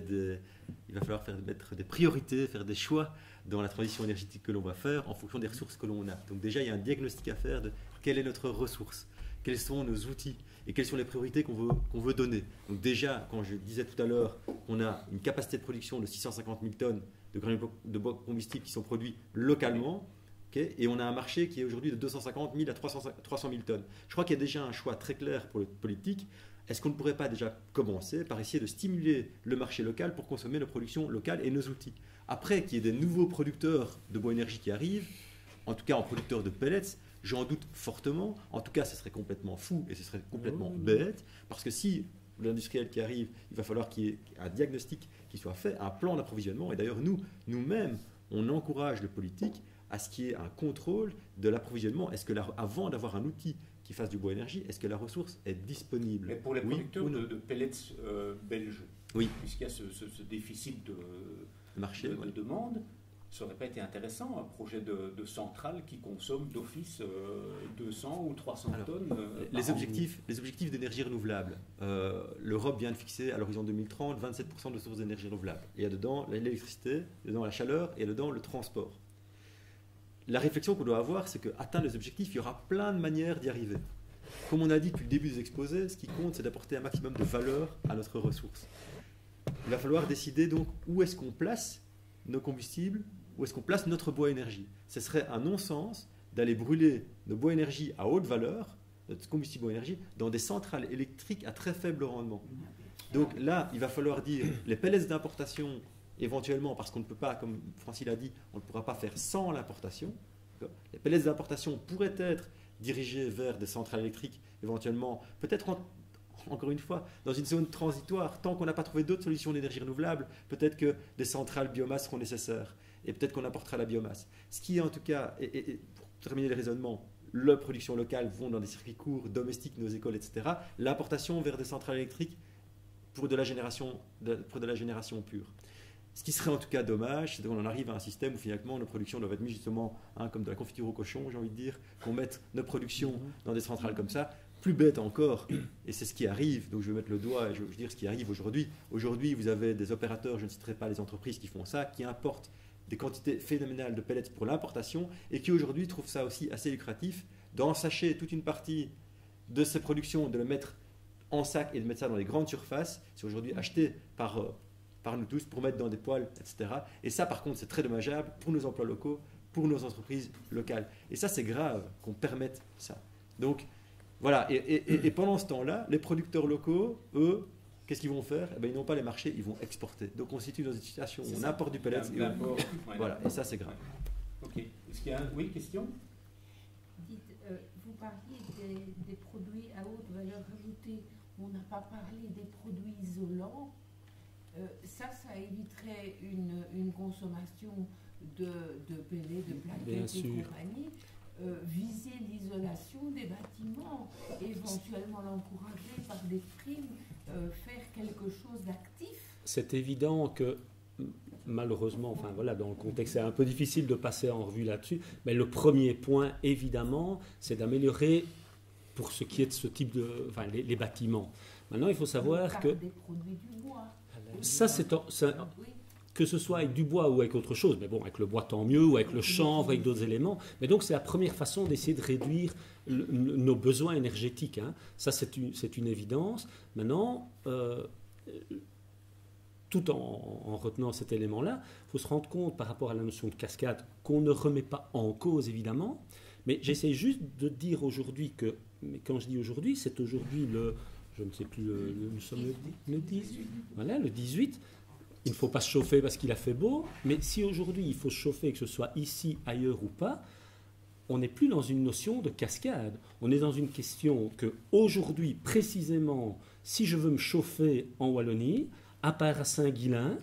mettre des priorités, faire des choix dans la transition énergétique que l'on va faire en fonction des ressources que l'on a. Donc déjà, il y a un diagnostic à faire de quelle est notre ressource, quels sont nos outils et quelles sont les priorités qu'on veut donner. Donc déjà, quand je disais tout à l'heure qu'on a une capacité de production de 650 000 tonnes de granules de bois combustible qui sont produits localement, et on a un marché qui est aujourd'hui de 250 000 à 300 000 tonnes. Je crois qu'il y a déjà un choix très clair pour le politique. Est-ce qu'on ne pourrait pas déjà commencer par essayer de stimuler le marché local pour consommer nos productions locales et nos outils? Après, qu'il y ait des nouveaux producteurs de bois énergie qui arrivent, en tout cas en producteurs de pellets, j'en doute fortement. En tout cas, ce serait complètement fou et ce serait complètement bête, parce que si l'industriel qui arrive, il va falloir qu'il y ait un diagnostic qui soit fait, un plan d'approvisionnement. Et d'ailleurs, nous-mêmes, on encourage le politique à ce qu'il y ait un contrôle de l'approvisionnement. Est-ce que avant d'avoir un outil qui fasse du bois énergie, est-ce que la ressource est disponible? Mais pour les producteurs de pellets belges, puisqu'il y a ce déficit de marché, de demande, ça n'aurait pas été intéressant, un projet de centrale qui consomme d'office 200 ou 300 tonnes les objectifs d'énergie renouvelable. L'Europe vient de fixer à l'horizon 2030 27% de sources d'énergie renouvelable. Il y a dedans l'électricité, dedans la chaleur et dedans le transport. La réflexion qu'on doit avoir, c'est qu'atteindre les objectifs, il y aura plein de manières d'y arriver. Comme on a dit depuis le début des exposés, ce qui compte, c'est d'apporter un maximum de valeur à notre ressource. Il va falloir décider donc où est-ce qu'on place nos combustibles, où est-ce qu'on place notre bois énergie. Ce serait un non-sens d'aller brûler nos bois énergie à haute valeur, notre combustible bois énergie, dans des centrales électriques à très faible rendement. Donc là, il va falloir dire les pellets d'importation, éventuellement, parce qu'on ne peut pas, comme Francis l'a dit, on ne pourra pas faire sans l'importation. Les pellets d'importation pourraient être dirigés vers des centrales électriques, éventuellement, peut-être encore une fois, dans une zone transitoire, tant qu'on n'a pas trouvé d'autres solutions d'énergie renouvelable, peut-être que des centrales biomasse seront nécessaires, et peut-être qu'on apportera la biomasse. Ce qui, en tout cas, et pour terminer le raisonnement, la production locale vont dans des circuits courts, domestiques, nos écoles, etc. L'importation vers des centrales électriques pour de la génération pure. Ce qui serait en tout cas dommage, c'est qu'on en arrive à un système où finalement nos productions doivent être mises justement, comme de la confiture au cochon, j'ai envie de dire, qu'on mette nos productions dans des centrales comme ça. Plus bête encore, et c'est ce qui arrive, donc je vais mettre le doigt et je vais dire ce qui arrive aujourd'hui. Aujourd'hui, vous avez des opérateurs, je ne citerai pas les entreprises qui font ça, qui importent des quantités phénoménales de pellets pour l'importation et qui aujourd'hui trouvent ça aussi assez lucratif d'ensacher toute une partie de ces productions, de le mettre en sac et de mettre ça dans les grandes surfaces. C'est aujourd'hui acheté par nous tous pour mettre dans des poêles, etc. Et ça, par contre, c'est très dommageable pour nos emplois locaux, pour nos entreprises locales. Et ça, c'est grave qu'on permette ça. Donc, voilà. Et pendant ce temps-là, les producteurs locaux, eux, qu'est-ce qu'ils vont faire? Ils n'ont pas les marchés, ils vont exporter. Donc, on se situe dans une situation où on importe du pellet. Voilà, et ça, c'est grave. Ok. Est-ce qu'il y a oui, question? Dites, vous parliez des produits à haute valeur ajoutée. On n'a pas parlé des produits isolants. Ça éviterait une consommation de pellets, de plaquettes et compagnie. Viser l'isolation des bâtiments, éventuellement l'encourager par des primes, faire quelque chose d'actif. C'est évident que malheureusement, enfin voilà, dans le contexte, c'est un peu difficile de passer en revue là-dessus, mais le premier point, évidemment, c'est d'améliorer pour ce qui est de ce type de, enfin les bâtiments. Maintenant, il faut savoir que des produits du bois. Ça, que ce soit avec du bois ou avec autre chose, mais bon, avec le bois tant mieux, ou avec le chanvre, avec d'autres éléments. Mais donc, c'est la première façon d'essayer de réduire nos besoins énergétiques. Hein. Ça, c'est une évidence. Maintenant, tout en retenant cet élément-là, il faut se rendre compte par rapport à la notion de cascade qu'on ne remet pas en cause, évidemment. Mais j'essaie juste de dire aujourd'hui que, mais quand je dis aujourd'hui, c'est aujourd'hui je ne sais plus, nous sommes le 18. Voilà, le 18. Il ne faut pas se chauffer parce qu'il a fait beau, mais si aujourd'hui il faut se chauffer, que ce soit ici, ailleurs ou pas, on n'est plus dans une notion de cascade. On est dans une question que aujourd'hui, précisément, si je veux me chauffer en Wallonie, à part à Saint-Guilain,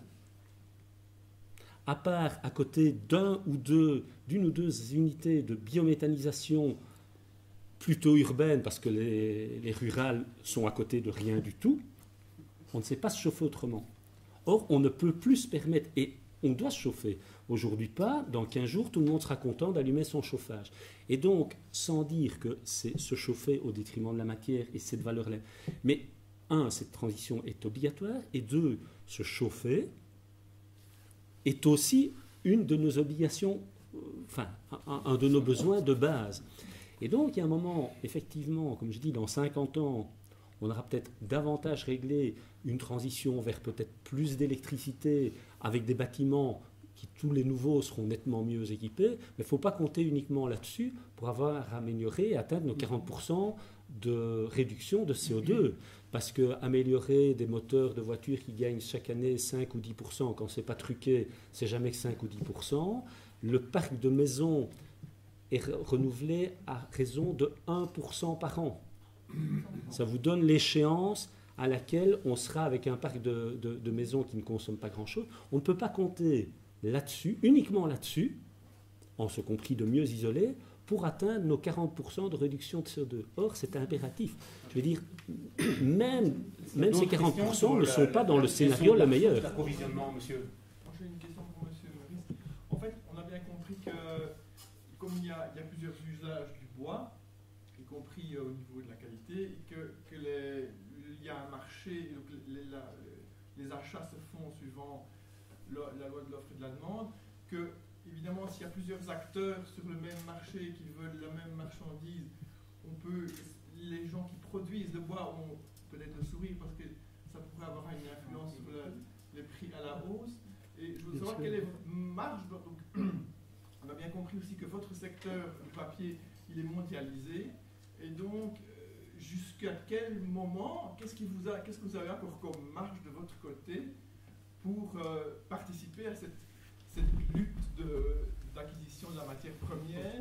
à part à côté d'une ou deux unités de biométhanisation plutôt urbaines, parce que les rurales sont à côté de rien du tout, on ne sait pas se chauffer autrement. Or, on ne peut plus se permettre, et on doit se chauffer. Aujourd'hui pas, dans 15 jours, tout le monde sera content d'allumer son chauffage. Et donc, sans dire que c'est se chauffer au détriment de la matière et cette valeur-là, mais cette transition est obligatoire, et deux, se chauffer est aussi une de nos obligations, enfin, un de nos besoins de base. Et donc, il y a un moment, effectivement, comme je dis, dans 50 ans, on aura peut-être davantage réglé une transition vers peut-être plus d'électricité avec des bâtiments qui, tous les nouveaux, seront nettement mieux équipés. Mais il ne faut pas compter uniquement là-dessus pour avoir amélioré et atteindre nos 40% de réduction de CO2. Parce qu'améliorer des moteurs de voitures qui gagnent chaque année 5 ou 10%, quand ce n'est pas truqué, c'est jamais que 5 ou 10%. Le parc de maisons est renouvelé à raison de 1% par an. Ça vous donne l'échéance à laquelle on sera avec un parc de maisons qui ne consomment pas grand-chose. On ne peut pas compter là-dessus, uniquement là-dessus, en ce compris de mieux isoler, pour atteindre nos 40% de réduction de CO2. Or, c'est impératif. Je veux dire, même ces 40% ne sont pas dans le scénario le meilleur. L'approvisionnement, monsieur. J'ai une question pour monsieur Maurice. En fait, on a bien compris que, comme il y a plusieurs usages du bois, y compris au niveau de la qualité, il y a un marché, donc les achats se font suivant la loi de l'offre et de la demande, que évidemment s'il y a plusieurs acteurs sur le même marché qui veulent la même marchandise, les gens qui produisent le bois ont peut-être le sourire parce que ça pourrait avoir une influence sur les prix à la hausse. Et je veux savoir quelle est votre marge. Donc, on a bien compris aussi que votre secteur du papier, il est mondialisé. Et donc, jusqu'à quel moment, qu'est-ce que vous avez encore comme marge de votre côté pour participer à cette lutte d'acquisition de la matière première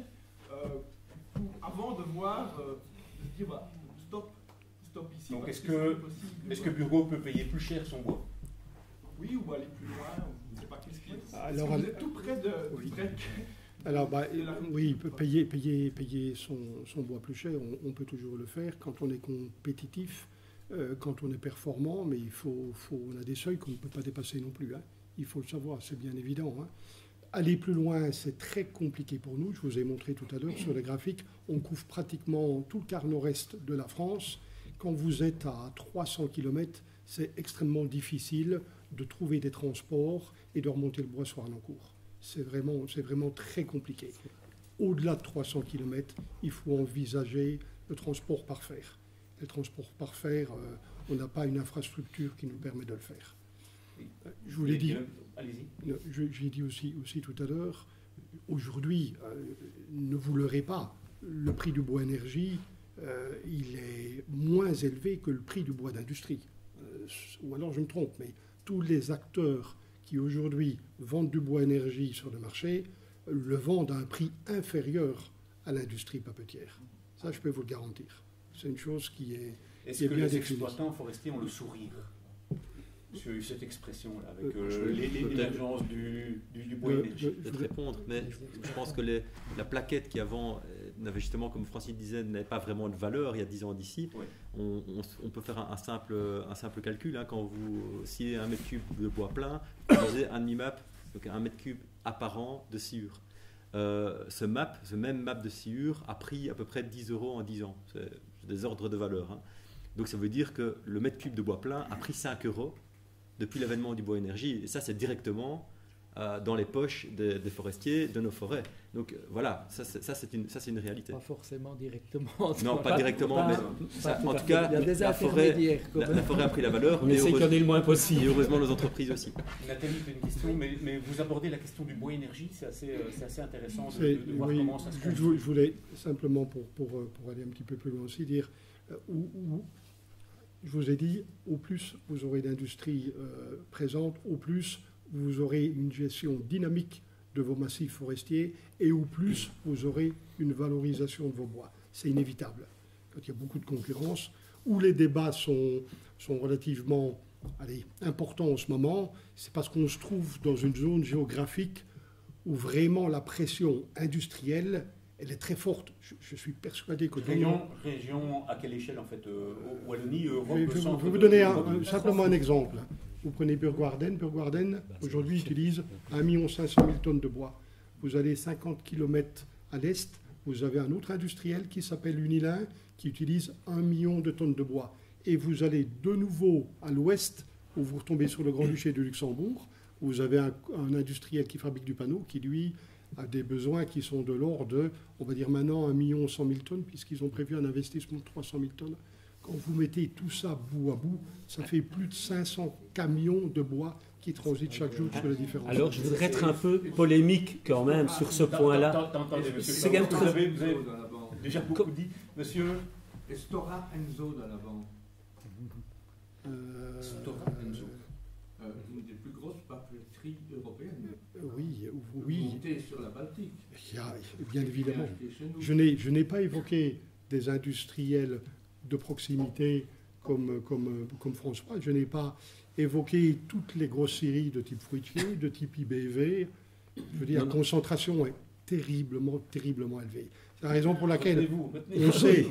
avant de voir, de se dire, bah, stop ici. Donc est-ce que Burgo peut payer plus cher son bois? Oui, ou aller plus loin, je ne sais pas qu'est-ce qui est. Alors, vous êtes tout près de... Oui. Près Alors, oui, il peut payer son bois plus cher, on peut toujours le faire quand on est compétitif, quand on est performant, mais on a des seuils qu'on ne peut pas dépasser non plus. Hein. Il faut le savoir, c'est bien évident. Hein. Aller plus loin, c'est très compliqué pour nous. Je vous ai montré tout à l'heure sur le graphique, on couvre pratiquement tout le quart nord-est de la France. Quand vous êtes à 300 km, c'est extrêmement difficile de trouver des transports et de remonter le bois sur Arnoncourt. C'est vraiment très compliqué. Au-delà de 300 km, il faut envisager le transport par fer. Le transport par fer, on n'a pas une infrastructure qui nous permet de le faire. Je vous l'ai dit, j'ai dit aussi tout à l'heure, aujourd'hui, ne vous leurrez pas, le prix du bois énergie, il est moins élevé que le prix du bois d'industrie. Ou alors je me trompe, mais tous les acteurs qui aujourd'hui vendent du bois énergie sur le marché le vendent à un prix inférieur à l'industrie papetière. Ça, je peux vous le garantir. C'est une chose qui est, Est-ce que les exploitants forestiers ont le sourire sur cette expression-là, avec l'émergence du bois énergie? Je vais te répondre, mais je pense que la plaquette qui avant n'avait justement, comme Francis disait, n'avait pas vraiment de valeur il y a 10 ans d'ici. Oui. On peut faire un simple calcul. Hein, quand si un mètre cube de bois plein, vous faisait un demi-map, donc un mètre cube apparent de sciure. Ce même map de sciure a pris à peu près 10 € en 10 ans. C'est des ordres de valeur. Hein. Donc ça veut dire que le mètre cube de bois plein a pris 5 € depuis l'avènement du bois énergie. Et ça, c'est directement dans les poches des forestiers, de nos forêts. Donc voilà, ça c'est une réalité. Pas forcément directement. Non, pas directement, mais en tout cas, il y a des la forêt a pris la valeur. On essaie qu'il y en ait le moins possible. Et heureusement, nos entreprises aussi. Nathalie, tu as une question, mais vous abordez la question du bois énergie, c'est assez intéressant de voir comment ça se passe. Je voulais simplement, pour aller un petit peu plus loin aussi, dire je vous ai dit, au plus vous aurez d'industrie présente, au plus vous aurez une gestion dynamique de vos massifs forestiers et au plus vous aurez une valorisation de vos bois. C'est inévitable. Quand il y a beaucoup de concurrence, où les débats sont relativement importants en ce moment, c'est parce qu'on se trouve dans une zone géographique où vraiment la pression industrielle elle est très forte. Je suis persuadé que... Région à quelle échelle en fait Wallonie, Europe, je vais vous donner simplement un exemple. Vous prenez Burgo-Ardenne. Burgo-Ardenne, aujourd'hui, utilise 1 500 000 tonnes de bois. Vous allez 50 km à l'est, vous avez un autre industriel qui s'appelle Unilin, qui utilise 1 million de tonnes de bois. Et vous allez de nouveau à l'ouest, où vous retombez sur le Grand-Duché de Luxembourg, où vous avez un industriel qui fabrique du panneau, qui lui a des besoins qui sont de l'ordre de, on va dire maintenant, 1 100 000 tonnes, puisqu'ils ont prévu un investissement de 300 000 tonnes. Quand vous mettez tout ça bout à bout, ça fait plus de 500 camions de bois qui transitent chaque jour sur les différents... Alors, je voudrais être un peu polémique quand même sur ce point-là. C'est quand même très... Vous avez déjà beaucoup dit. Monsieur Stora Enso dans la banque. Stora Enso. Une des plus grosses papeteries européennes. Oui. Montée sur la Baltique. Bien évidemment. Je n'ai pas évoqué des industriels de proximité comme François. Je n'ai pas évoqué toutes les grosses séries de type fruitier, de type IBV. Je veux dire, la concentration est terriblement élevée. C'est la raison pour laquelle on sait...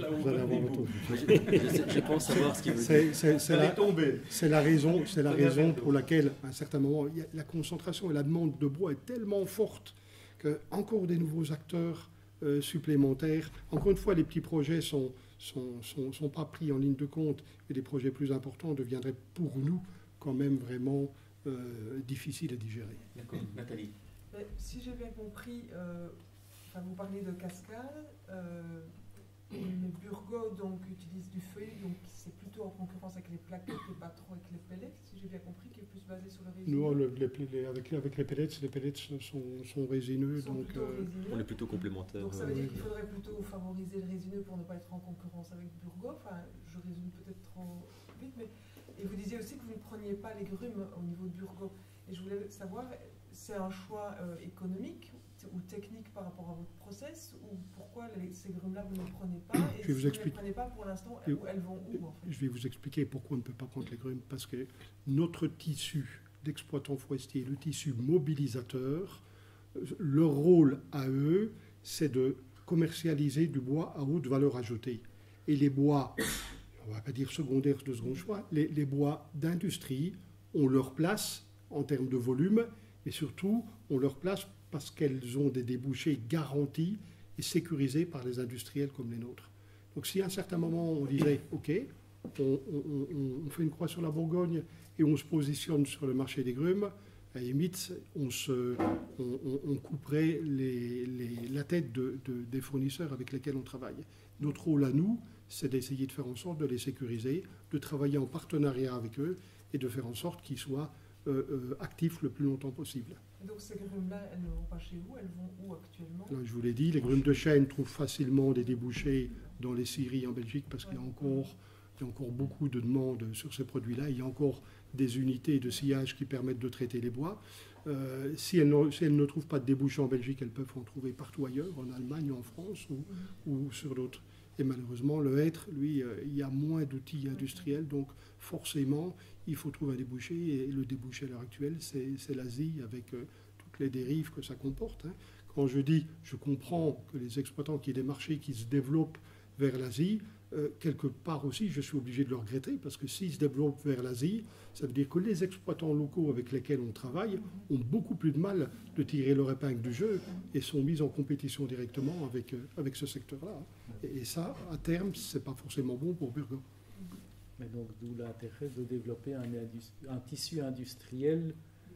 Je pense savoir ce qu'il veut dire. C'est la raison pour laquelle, à un certain moment, la concentration et la demande de bois est tellement forte qu'encore des nouveaux acteurs supplémentaires. Encore une fois, les petits projets sont pas pris en ligne de compte et des projets plus importants deviendraient pour nous quand même vraiment difficiles à digérer. D'accord. Nathalie. Si j'ai bien compris, vous parlez de cascade. Les Burgos donc, utilisent du feuillu, donc c'est plutôt en concurrence avec les plaquettes et pas trop avec les pellets, si j'ai bien compris, qui est plus basé sur le résineux. Non, avec les pellets sont résineux. Donc, on est plutôt complémentaires. Donc ça veut dire qu'il faudrait plutôt favoriser le résineux pour ne pas être en concurrence avec Burgos. Enfin, je résume peut-être trop vite, mais... Et vous disiez aussi que vous ne preniez pas les grumes au niveau de Burgos. Et je voulais savoir, c'est un choix économique ou technique par rapport à votre process, ou pourquoi ces grumes-là vous ne les prenez pas, et si vous ne les prenez pas pour l'instant, elles vont où en fait? Je vais vous expliquer pourquoi on ne peut pas prendre les grumes, parce que notre tissu d'exploitants forestiers, le tissu mobilisateur, leur rôle à eux, c'est de commercialiser du bois à haute valeur ajoutée. Et les bois, on ne va pas dire secondaires de second choix, les bois d'industrie ont leur place en termes de volume, et surtout ont leur place parce qu'elles ont des débouchés garantis et sécurisés par les industriels comme les nôtres. Donc si à un certain moment on disait « Ok, on fait une croix sur la Bourgogne et on se positionne sur le marché des grumes », à la limite, on couperait la tête des fournisseurs avec lesquels on travaille. Notre rôle à nous, c'est d'essayer de faire en sorte de les sécuriser, de travailler en partenariat avec eux et de faire en sorte qu'ils soient actifs le plus longtemps possible. Donc ces grumes-là, elles ne vont pas chez vous, elles vont où actuellement? Là, je vous l'ai dit, les grumes de chêne trouvent facilement des débouchés dans les scieries en Belgique parce qu'il y a encore beaucoup de demandes sur ces produits-là. Il y a encore des unités de sciage qui permettent de traiter les bois. Si elles ne trouvent pas de débouchés en Belgique, elles peuvent en trouver partout ailleurs, en Allemagne, en France ou sur d'autres. Et malheureusement, le hêtre, lui, il y a moins d'outils industriels, donc forcément, il faut trouver un débouché. Et le débouché à l'heure actuelle, c'est l'Asie, avec toutes les dérives que ça comporte. Hein. Quand je dis, je comprends que les exploitants qui aient des marchés qui se développent vers l'Asie, quelque part aussi, je suis obligé de le regretter, parce que s'ils se développent vers l'Asie, ça veut dire que les exploitants locaux avec lesquels on travaille ont beaucoup plus de mal de tirer leur épingle du jeu et sont mis en compétition directement avec ce secteur-là. Et ça, à terme, c'est pas forcément bon pour Burgos. Mais donc, d'où l'intérêt de développer un tissu industriel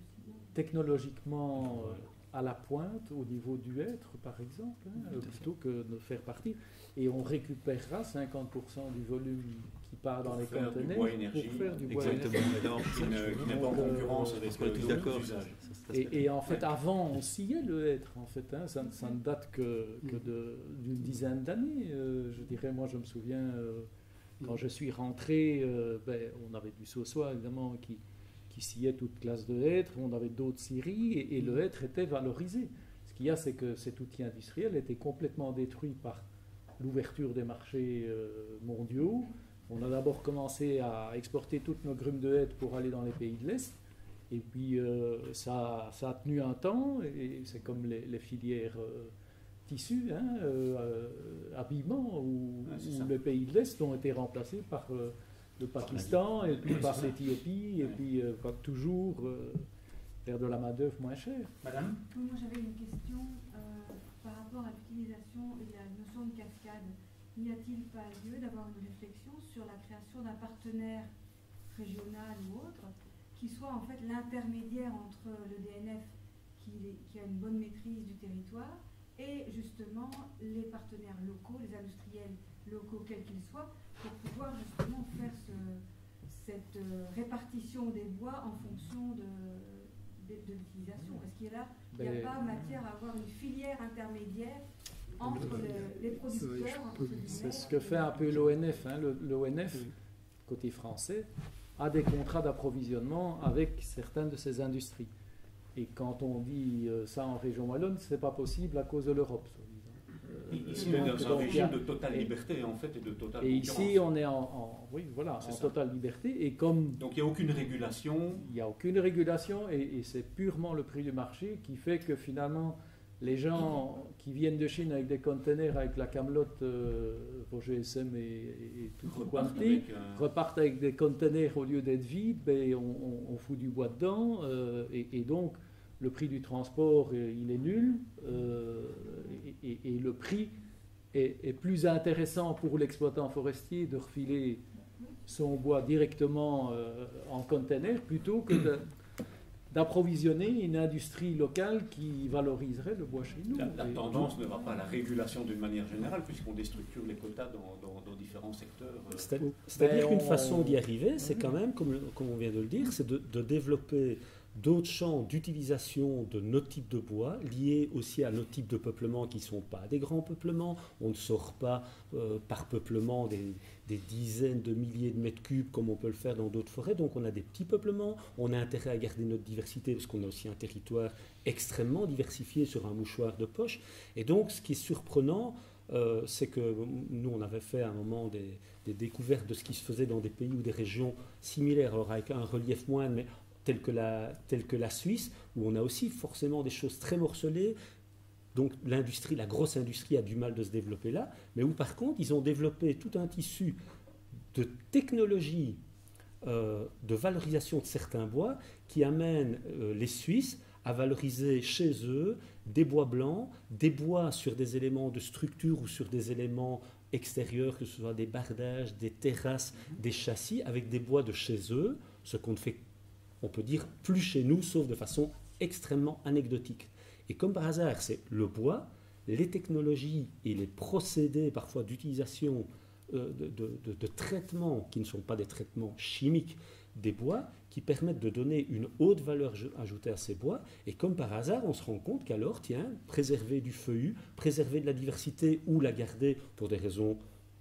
technologiquement à la pointe au niveau du hêtre, par exemple, plutôt que de faire partir. Et on récupérera 50% du volume qui part dans les conteneurs pour faire du bois énergie. Qui n'est pas en concurrence avec les usages. Et en fait, avant, on sciait le hêtre. En fait, hein, ça ne date que d'une dizaine d'années. Je dirais, moi, je me souviens, quand je suis rentré, on avait du Saussois, évidemment, qui sciait toute classe de hêtre. On avait d'autres scieries et le hêtre était valorisé. Ce qu'il y a, c'est que cet outil industriel était complètement détruit par l'ouverture des marchés mondiaux. On a d'abord commencé à exporter toutes nos grumes de hêtre pour aller dans les pays de l'Est. Et puis ça a tenu un temps, et c'est comme les filières tissus, habillement, où les pays de l'Est ont été remplacés par le Pakistan, et puis par l'Éthiopie, et puis toujours vers de la main-d'œuvre moins chère. Madame? Moi j'avais une question par rapport à l'utilisation et la notion de cascade. N'y a-t-il pas lieu d'avoir une réflexion sur la création d'un partenaire régional ou autre qui soit en fait l'intermédiaire entre le DNF qui a une bonne maîtrise du territoire et justement les partenaires locaux, les industriels locaux quels qu'ils soient, pour pouvoir justement faire cette répartition des bois en fonction de l'utilisation. Est-ce qu'il y a pas matière à avoir une filière intermédiaire entre les producteurs? C'est ce que fait un peu l'ONF. Hein. L'ONF, côté français, a des contrats d'approvisionnement avec certaines de ces industries. Et quand on dit ça en région wallonne, ce n'est pas possible à cause de l'Europe. Ici, on est dans un régime de totale liberté, en fait, et de totale concurrence. Et ici, on est en totale liberté. Et comme donc, il n'y a aucune régulation. Il n'y a aucune régulation, et c'est purement le prix du marché qui fait que finalement, les gens qui viennent de Chine avec des conteneurs, avec la camelote pour GSM et tout le quanti, repartent avec des conteneurs au lieu d'être vides, on fout du bois dedans, et donc le prix du transport il est nul, et le prix est plus intéressant pour l'exploitant forestier de refiler son bois directement en conteneur plutôt que d'approvisionner une industrie locale qui valoriserait le bois chez nous. La tendance ne va pas à la régulation d'une manière générale, puisqu'on déstructure les quotas dans différents secteurs. C'est-à-dire qu'une façon d'y arriver, c'est quand même, comme on vient de le dire, c'est de développer d'autres champs d'utilisation de nos types de bois, liés aussi à nos types de peuplements qui ne sont pas des grands peuplements. On ne sort pas par peuplement des dizaines de milliers de mètres cubes comme on peut le faire dans d'autres forêts. Donc on a des petits peuplements, on a intérêt à garder notre diversité parce qu'on a aussi un territoire extrêmement diversifié sur un mouchoir de poche. Et donc ce qui est surprenant, c'est que nous on avait fait à un moment des découvertes de ce qui se faisait dans des pays ou des régions similaires, alors avec un relief moindre, mais telle que la Suisse, où on a aussi forcément des choses très morcelées. Donc l'industrie, la grosse industrie a du mal de se développer là, mais où par contre ils ont développé tout un tissu de technologies de valorisation de certains bois qui amènent les Suisses à valoriser chez eux des bois blancs, des bois sur des éléments de structure ou sur des éléments extérieurs, que ce soit des bardages, des terrasses, des châssis, avec des bois de chez eux, ce qu'on ne fait, on peut dire, plus chez nous, sauf de façon extrêmement anecdotique. Et comme par hasard, c'est le bois, les technologies et les procédés parfois d'utilisation de traitements qui ne sont pas des traitements chimiques des bois, qui permettent de donner une haute valeur ajoutée à ces bois. Et comme par hasard, on se rend compte qu'alors, tiens, préserver du feuillu, préserver de la diversité ou la garder pour des raisons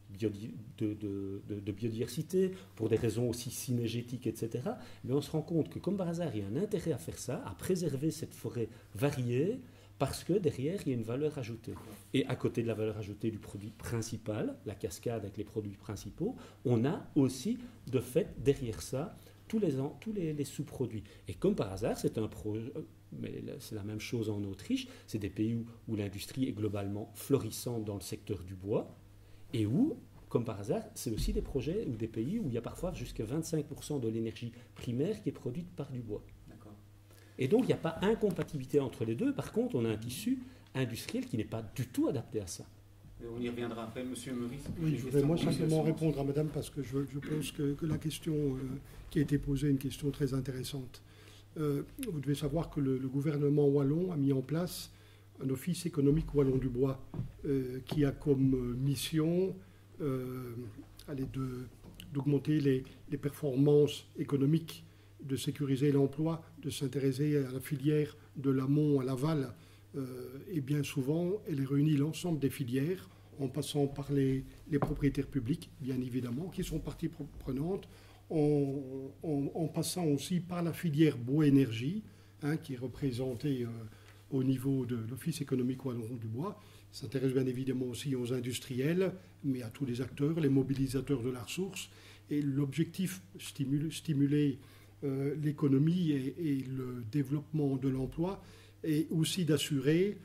de biodiversité, pour des raisons aussi synégétiques, etc. Mais on se rend compte que comme par hasard, il y a un intérêt à faire ça, à préserver cette forêt variée, parce que derrière, il y a une valeur ajoutée. Et à côté de la valeur ajoutée du produit principal, la cascade avec les produits principaux, on a aussi, de fait, derrière ça, tous les sous-produits. Et comme par hasard, c'est un projet, mais c'est la même chose en Autriche, c'est des pays où l'industrie est globalement florissante dans le secteur du bois, et où, comme par hasard, c'est aussi des projets ou des pays où il y a parfois jusqu'à 25% de l'énergie primaire qui est produite par du bois. Et donc, il n'y a pas incompatibilité entre les deux. Par contre, on a un tissu industriel qui n'est pas du tout adapté à ça. Et on y reviendra après, Monsieur Meurice. Oui, je voudrais moi simplement répondre à Madame parce que je pense que la question qui a été posée est une question très intéressante. Vous devez savoir que le gouvernement wallon a mis en place un office économique wallon du bois qui a comme mission d'augmenter les performances économiques, de sécuriser l'emploi, de s'intéresser à la filière de l'amont à l'aval. Et bien souvent, elle réunit l'ensemble des filières en passant par les propriétaires publics, bien évidemment, qui sont partie prenante, en passant aussi par la filière bois-énergie, qui est représentée au niveau de l'Office économique wallon du bois. Ça s'intéresse bien évidemment aussi aux industriels, mais à tous les acteurs, les mobilisateurs de la ressource. Et l'objectif, stimuler l'économie et le développement de l'emploi, et aussi d'assurer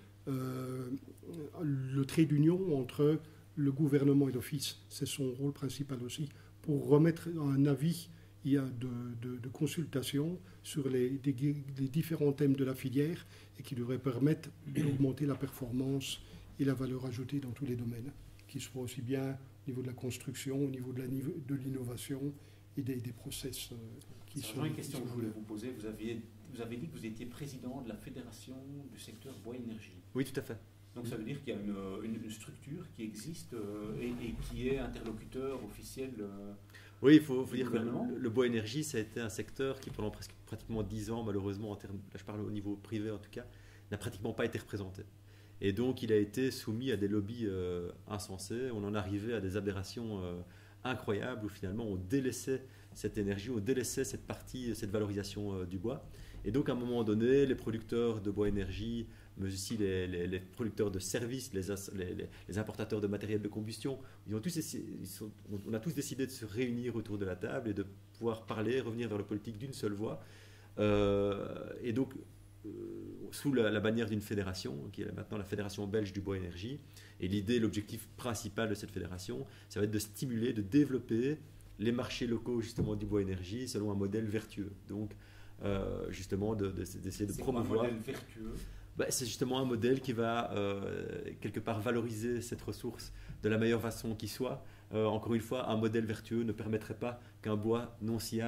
le trait d'union entre le gouvernement et l'Office. C'est son rôle principal aussi, pour remettre un avis de consultation sur les différents thèmes de la filière et qui devraient permettre d'augmenter la performance et la valeur ajoutée dans tous les domaines, qui soient aussi bien au niveau de la construction, au niveau de l'innovation et des process qui sont... Une question que je voulais vous poser, vous avez dit que vous étiez président de la Fédération du secteur bois-énergie. Oui, tout à fait. Donc ça veut dire qu'il y a une structure qui existe et qui est interlocuteur officiel. Oui, il faut dire que le bois-énergie, ça a été un secteur qui, pendant pratiquement 10 ans, malheureusement, là je parle au niveau privé en tout cas, n'a pratiquement pas été représenté. Et donc il a été soumis à des lobbies insensés. On en arrivait à des aberrations incroyables où finalement on délaissait cette énergie, on délaissait cette partie, cette valorisation du bois. Et donc à un moment donné, les producteurs de bois-énergie, mais aussi les producteurs de services, les importateurs de matériel de combustion, on a tous décidé de se réunir autour de la table et de pouvoir parler, revenir vers la politique d'une seule voix. Et donc, sous la bannière d'une fédération, qui est maintenant la Fédération belge du bois-énergie. Et l'idée, l'objectif principal de cette fédération, ça va être de stimuler, de développer les marchés locaux justement du bois-énergie selon un modèle vertueux. Donc, justement, d'essayer de promouvoir... C'est un modèle vertueux? C'est justement un modèle qui va quelque part valoriser cette ressource de la meilleure façon qui soit. Encore une fois, un modèle vertueux ne permettrait pas qu'un bois non sciable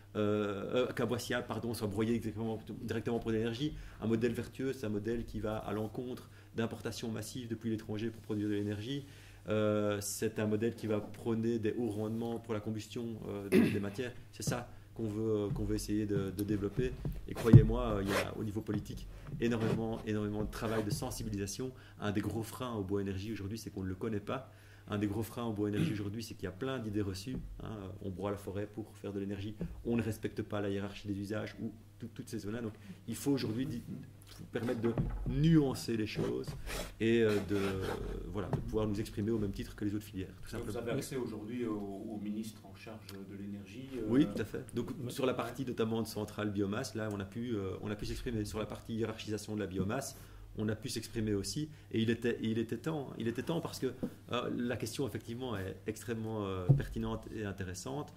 qu'un bois sciable, pardon, soit broyé directement pour l'énergie. Un modèle vertueux, c'est un modèle qui va à l'encontre d'importations massives depuis l'étranger pour produire de l'énergie. C'est un modèle qui va prôner des hauts rendements pour la combustion des matières. C'est ça qu'on veut essayer de développer. Et croyez-moi, il y a au niveau politique énormément de travail de sensibilisation. Un des gros freins au bois énergie aujourd'hui, c'est qu'on ne le connaît pas. Un des gros freins au bois énergie aujourd'hui, c'est qu'il y a plein d'idées reçues. On broie la forêt pour faire de l'énergie. On ne respecte pas la hiérarchie des usages ou toutes ces zones-là. Donc il faut aujourd'hui permettre de nuancer les choses et de pouvoir nous exprimer au même titre que les autres filières. Tout simplement. Vous avez accès aujourd'hui au ministre en charge de l'énergie Oui, tout à fait. Donc sur la partie notamment de centrale biomasse, là on a pu s'exprimer. Sur la partie hiérarchisation de la biomasse, on a pu s'exprimer aussi, et il était temps parce que la question effectivement est extrêmement pertinente et intéressante.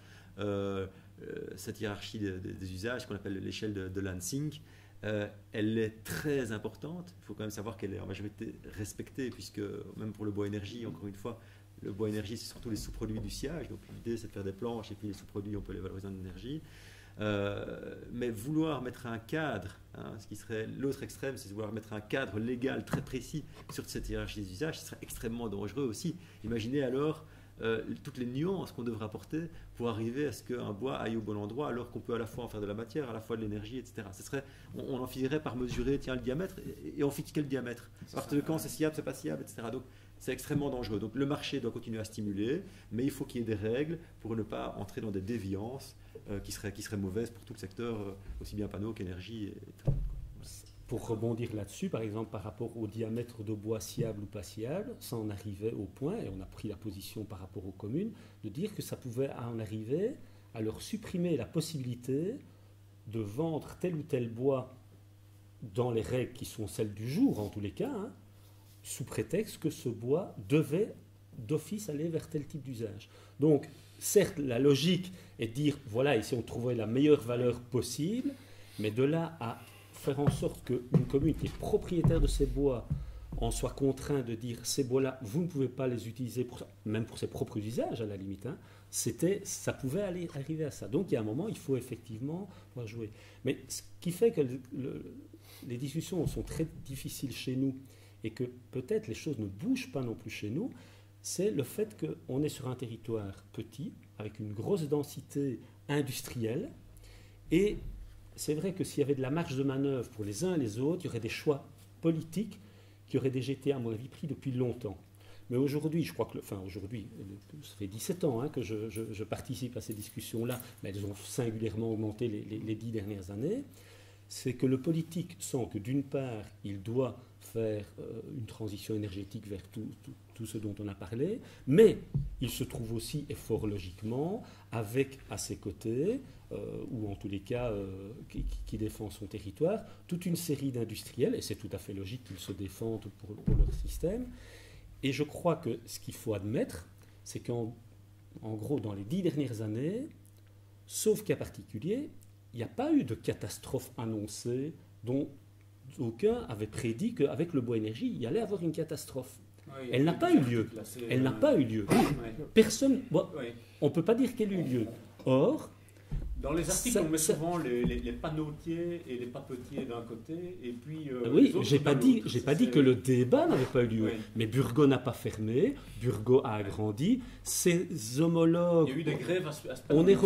Cette hiérarchie des usages qu'on appelle l'échelle de Lansing, elle est très importante. Il faut quand même savoir qu'elle est en majorité respectée, puisque même pour le bois énergie, encore une fois, le bois énergie c'est surtout les sous-produits du sciage, donc l'idée c'est de faire des planches et puis les sous-produits on peut les valoriser en énergie. Mais vouloir mettre un cadre, ce qui serait l'autre extrême, c'est de vouloir mettre un cadre légal très précis sur cette hiérarchie des usages, ce serait extrêmement dangereux aussi. Imaginez alors toutes les nuances qu'on devrait apporter pour arriver à ce qu'un bois aille au bon endroit, alors qu'on peut à la fois en faire de la matière, à la fois de l'énergie, etc. On en finirait par mesurer le diamètre et on fixe quel diamètre. À partir de quand c'est sciable, c'est pas sciable, etc. Donc c'est extrêmement dangereux. Donc le marché doit continuer à stimuler, mais il faut qu'il y ait des règles pour ne pas entrer dans des déviances qui seraient mauvaises pour tout le secteur, aussi bien panneaux qu'énergie. Et tout. Pour rebondir là-dessus, par exemple, par rapport au diamètre de bois sciable ou pas sciable, ça en arrivait au point, et on a pris la position par rapport aux communes, de dire que ça pouvait en arriver à leur supprimer la possibilité de vendre tel ou tel bois dans les règles qui sont celles du jour, en tous les cas, sous prétexte que ce bois devait d'office aller vers tel type d'usage. Donc, certes, la logique est de dire, voilà, ici on trouvait la meilleure valeur possible, mais de là à faire en sorte qu'une commune qui est propriétaire de ces bois en soit contraint de dire ces bois-là, vous ne pouvez pas les utiliser, même pour ses propres usages à la limite, ça pouvait arriver à ça. Donc il y a un moment, il faut effectivement pouvoir jouer. Mais ce qui fait que les discussions sont très difficiles chez nous et que peut-être les choses ne bougent pas non plus chez nous, c'est le fait qu'on est sur un territoire petit, avec une grosse densité industrielle, et c'est vrai que s'il y avait de la marge de manœuvre pour les uns et les autres, il y aurait des choix politiques qui auraient déjà été, à mon avis, pris depuis longtemps. Mais aujourd'hui, je crois que, aujourd'hui, ça fait 17 ans que je participe à ces discussions-là, mais elles ont singulièrement augmenté les 10 dernières années, c'est que le politique sent que d'une part, il doit faire une transition énergétique vers tout ce dont on a parlé, mais il se trouve aussi, et fort logiquement, avec à ses côtés, ou en tous les cas qui défend son territoire, toute une série d'industriels, et c'est tout à fait logique qu'ils se défendent pour leur système. Et je crois que ce qu'il faut admettre, c'est qu'en gros, dans les 10 dernières années, sauf cas particulier, il n'y a pas eu de catastrophe annoncée dont aucun avait prédit qu'avec le bois énergie, il y allait avoir une catastrophe. Oui, elle n'a pas eu lieu. Elle n'a pas eu lieu. Personne. Bon, on ne peut pas dire qu'elle ait eu lieu. Or, dans les articles, on met souvent les panneautiers et les papetiers d'un côté, et puis. Oui, j'ai pas dit que le débat n'avait pas eu lieu. Oui. Mais Burgo n'a pas fermé, Burgo a agrandi. Ses homologues. Il y a eu des grèves à ce on est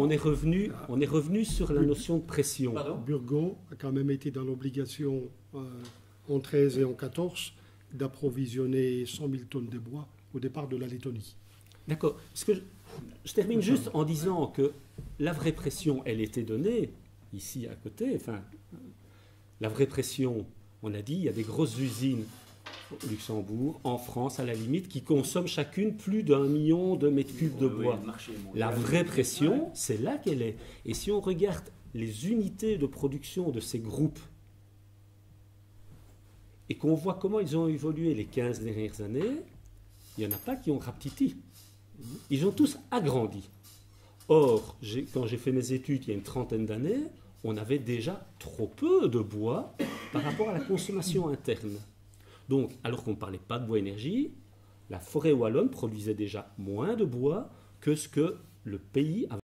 revenu sur la notion de pression. Pardon. Burgo a quand même été dans l'obligation en 13 et en 14 d'approvisionner 100 000 tonnes de bois au départ de la Lettonie. D'accord. Parce que je termine juste en disant que la vraie pression, elle était donnée ici à côté. Enfin, la vraie pression, on a dit, il y a des grosses usines au Luxembourg, en France, à la limite, qui consomment chacune plus d'1 million de mètres cubes de bois. La vraie pression, c'est là qu'elle est. Et si on regarde les unités de production de ces groupes et qu'on voit comment ils ont évolué les 15 dernières années, il n'y en a pas qui ont rapetiti. Ils ont tous agrandi. Or, quand j'ai fait mes études il y a une trentaine d'années, on avait déjà trop peu de bois par rapport à la consommation interne. Donc, alors qu'on ne parlait pas de bois énergie, la forêt wallonne produisait déjà moins de bois que ce que le pays avait.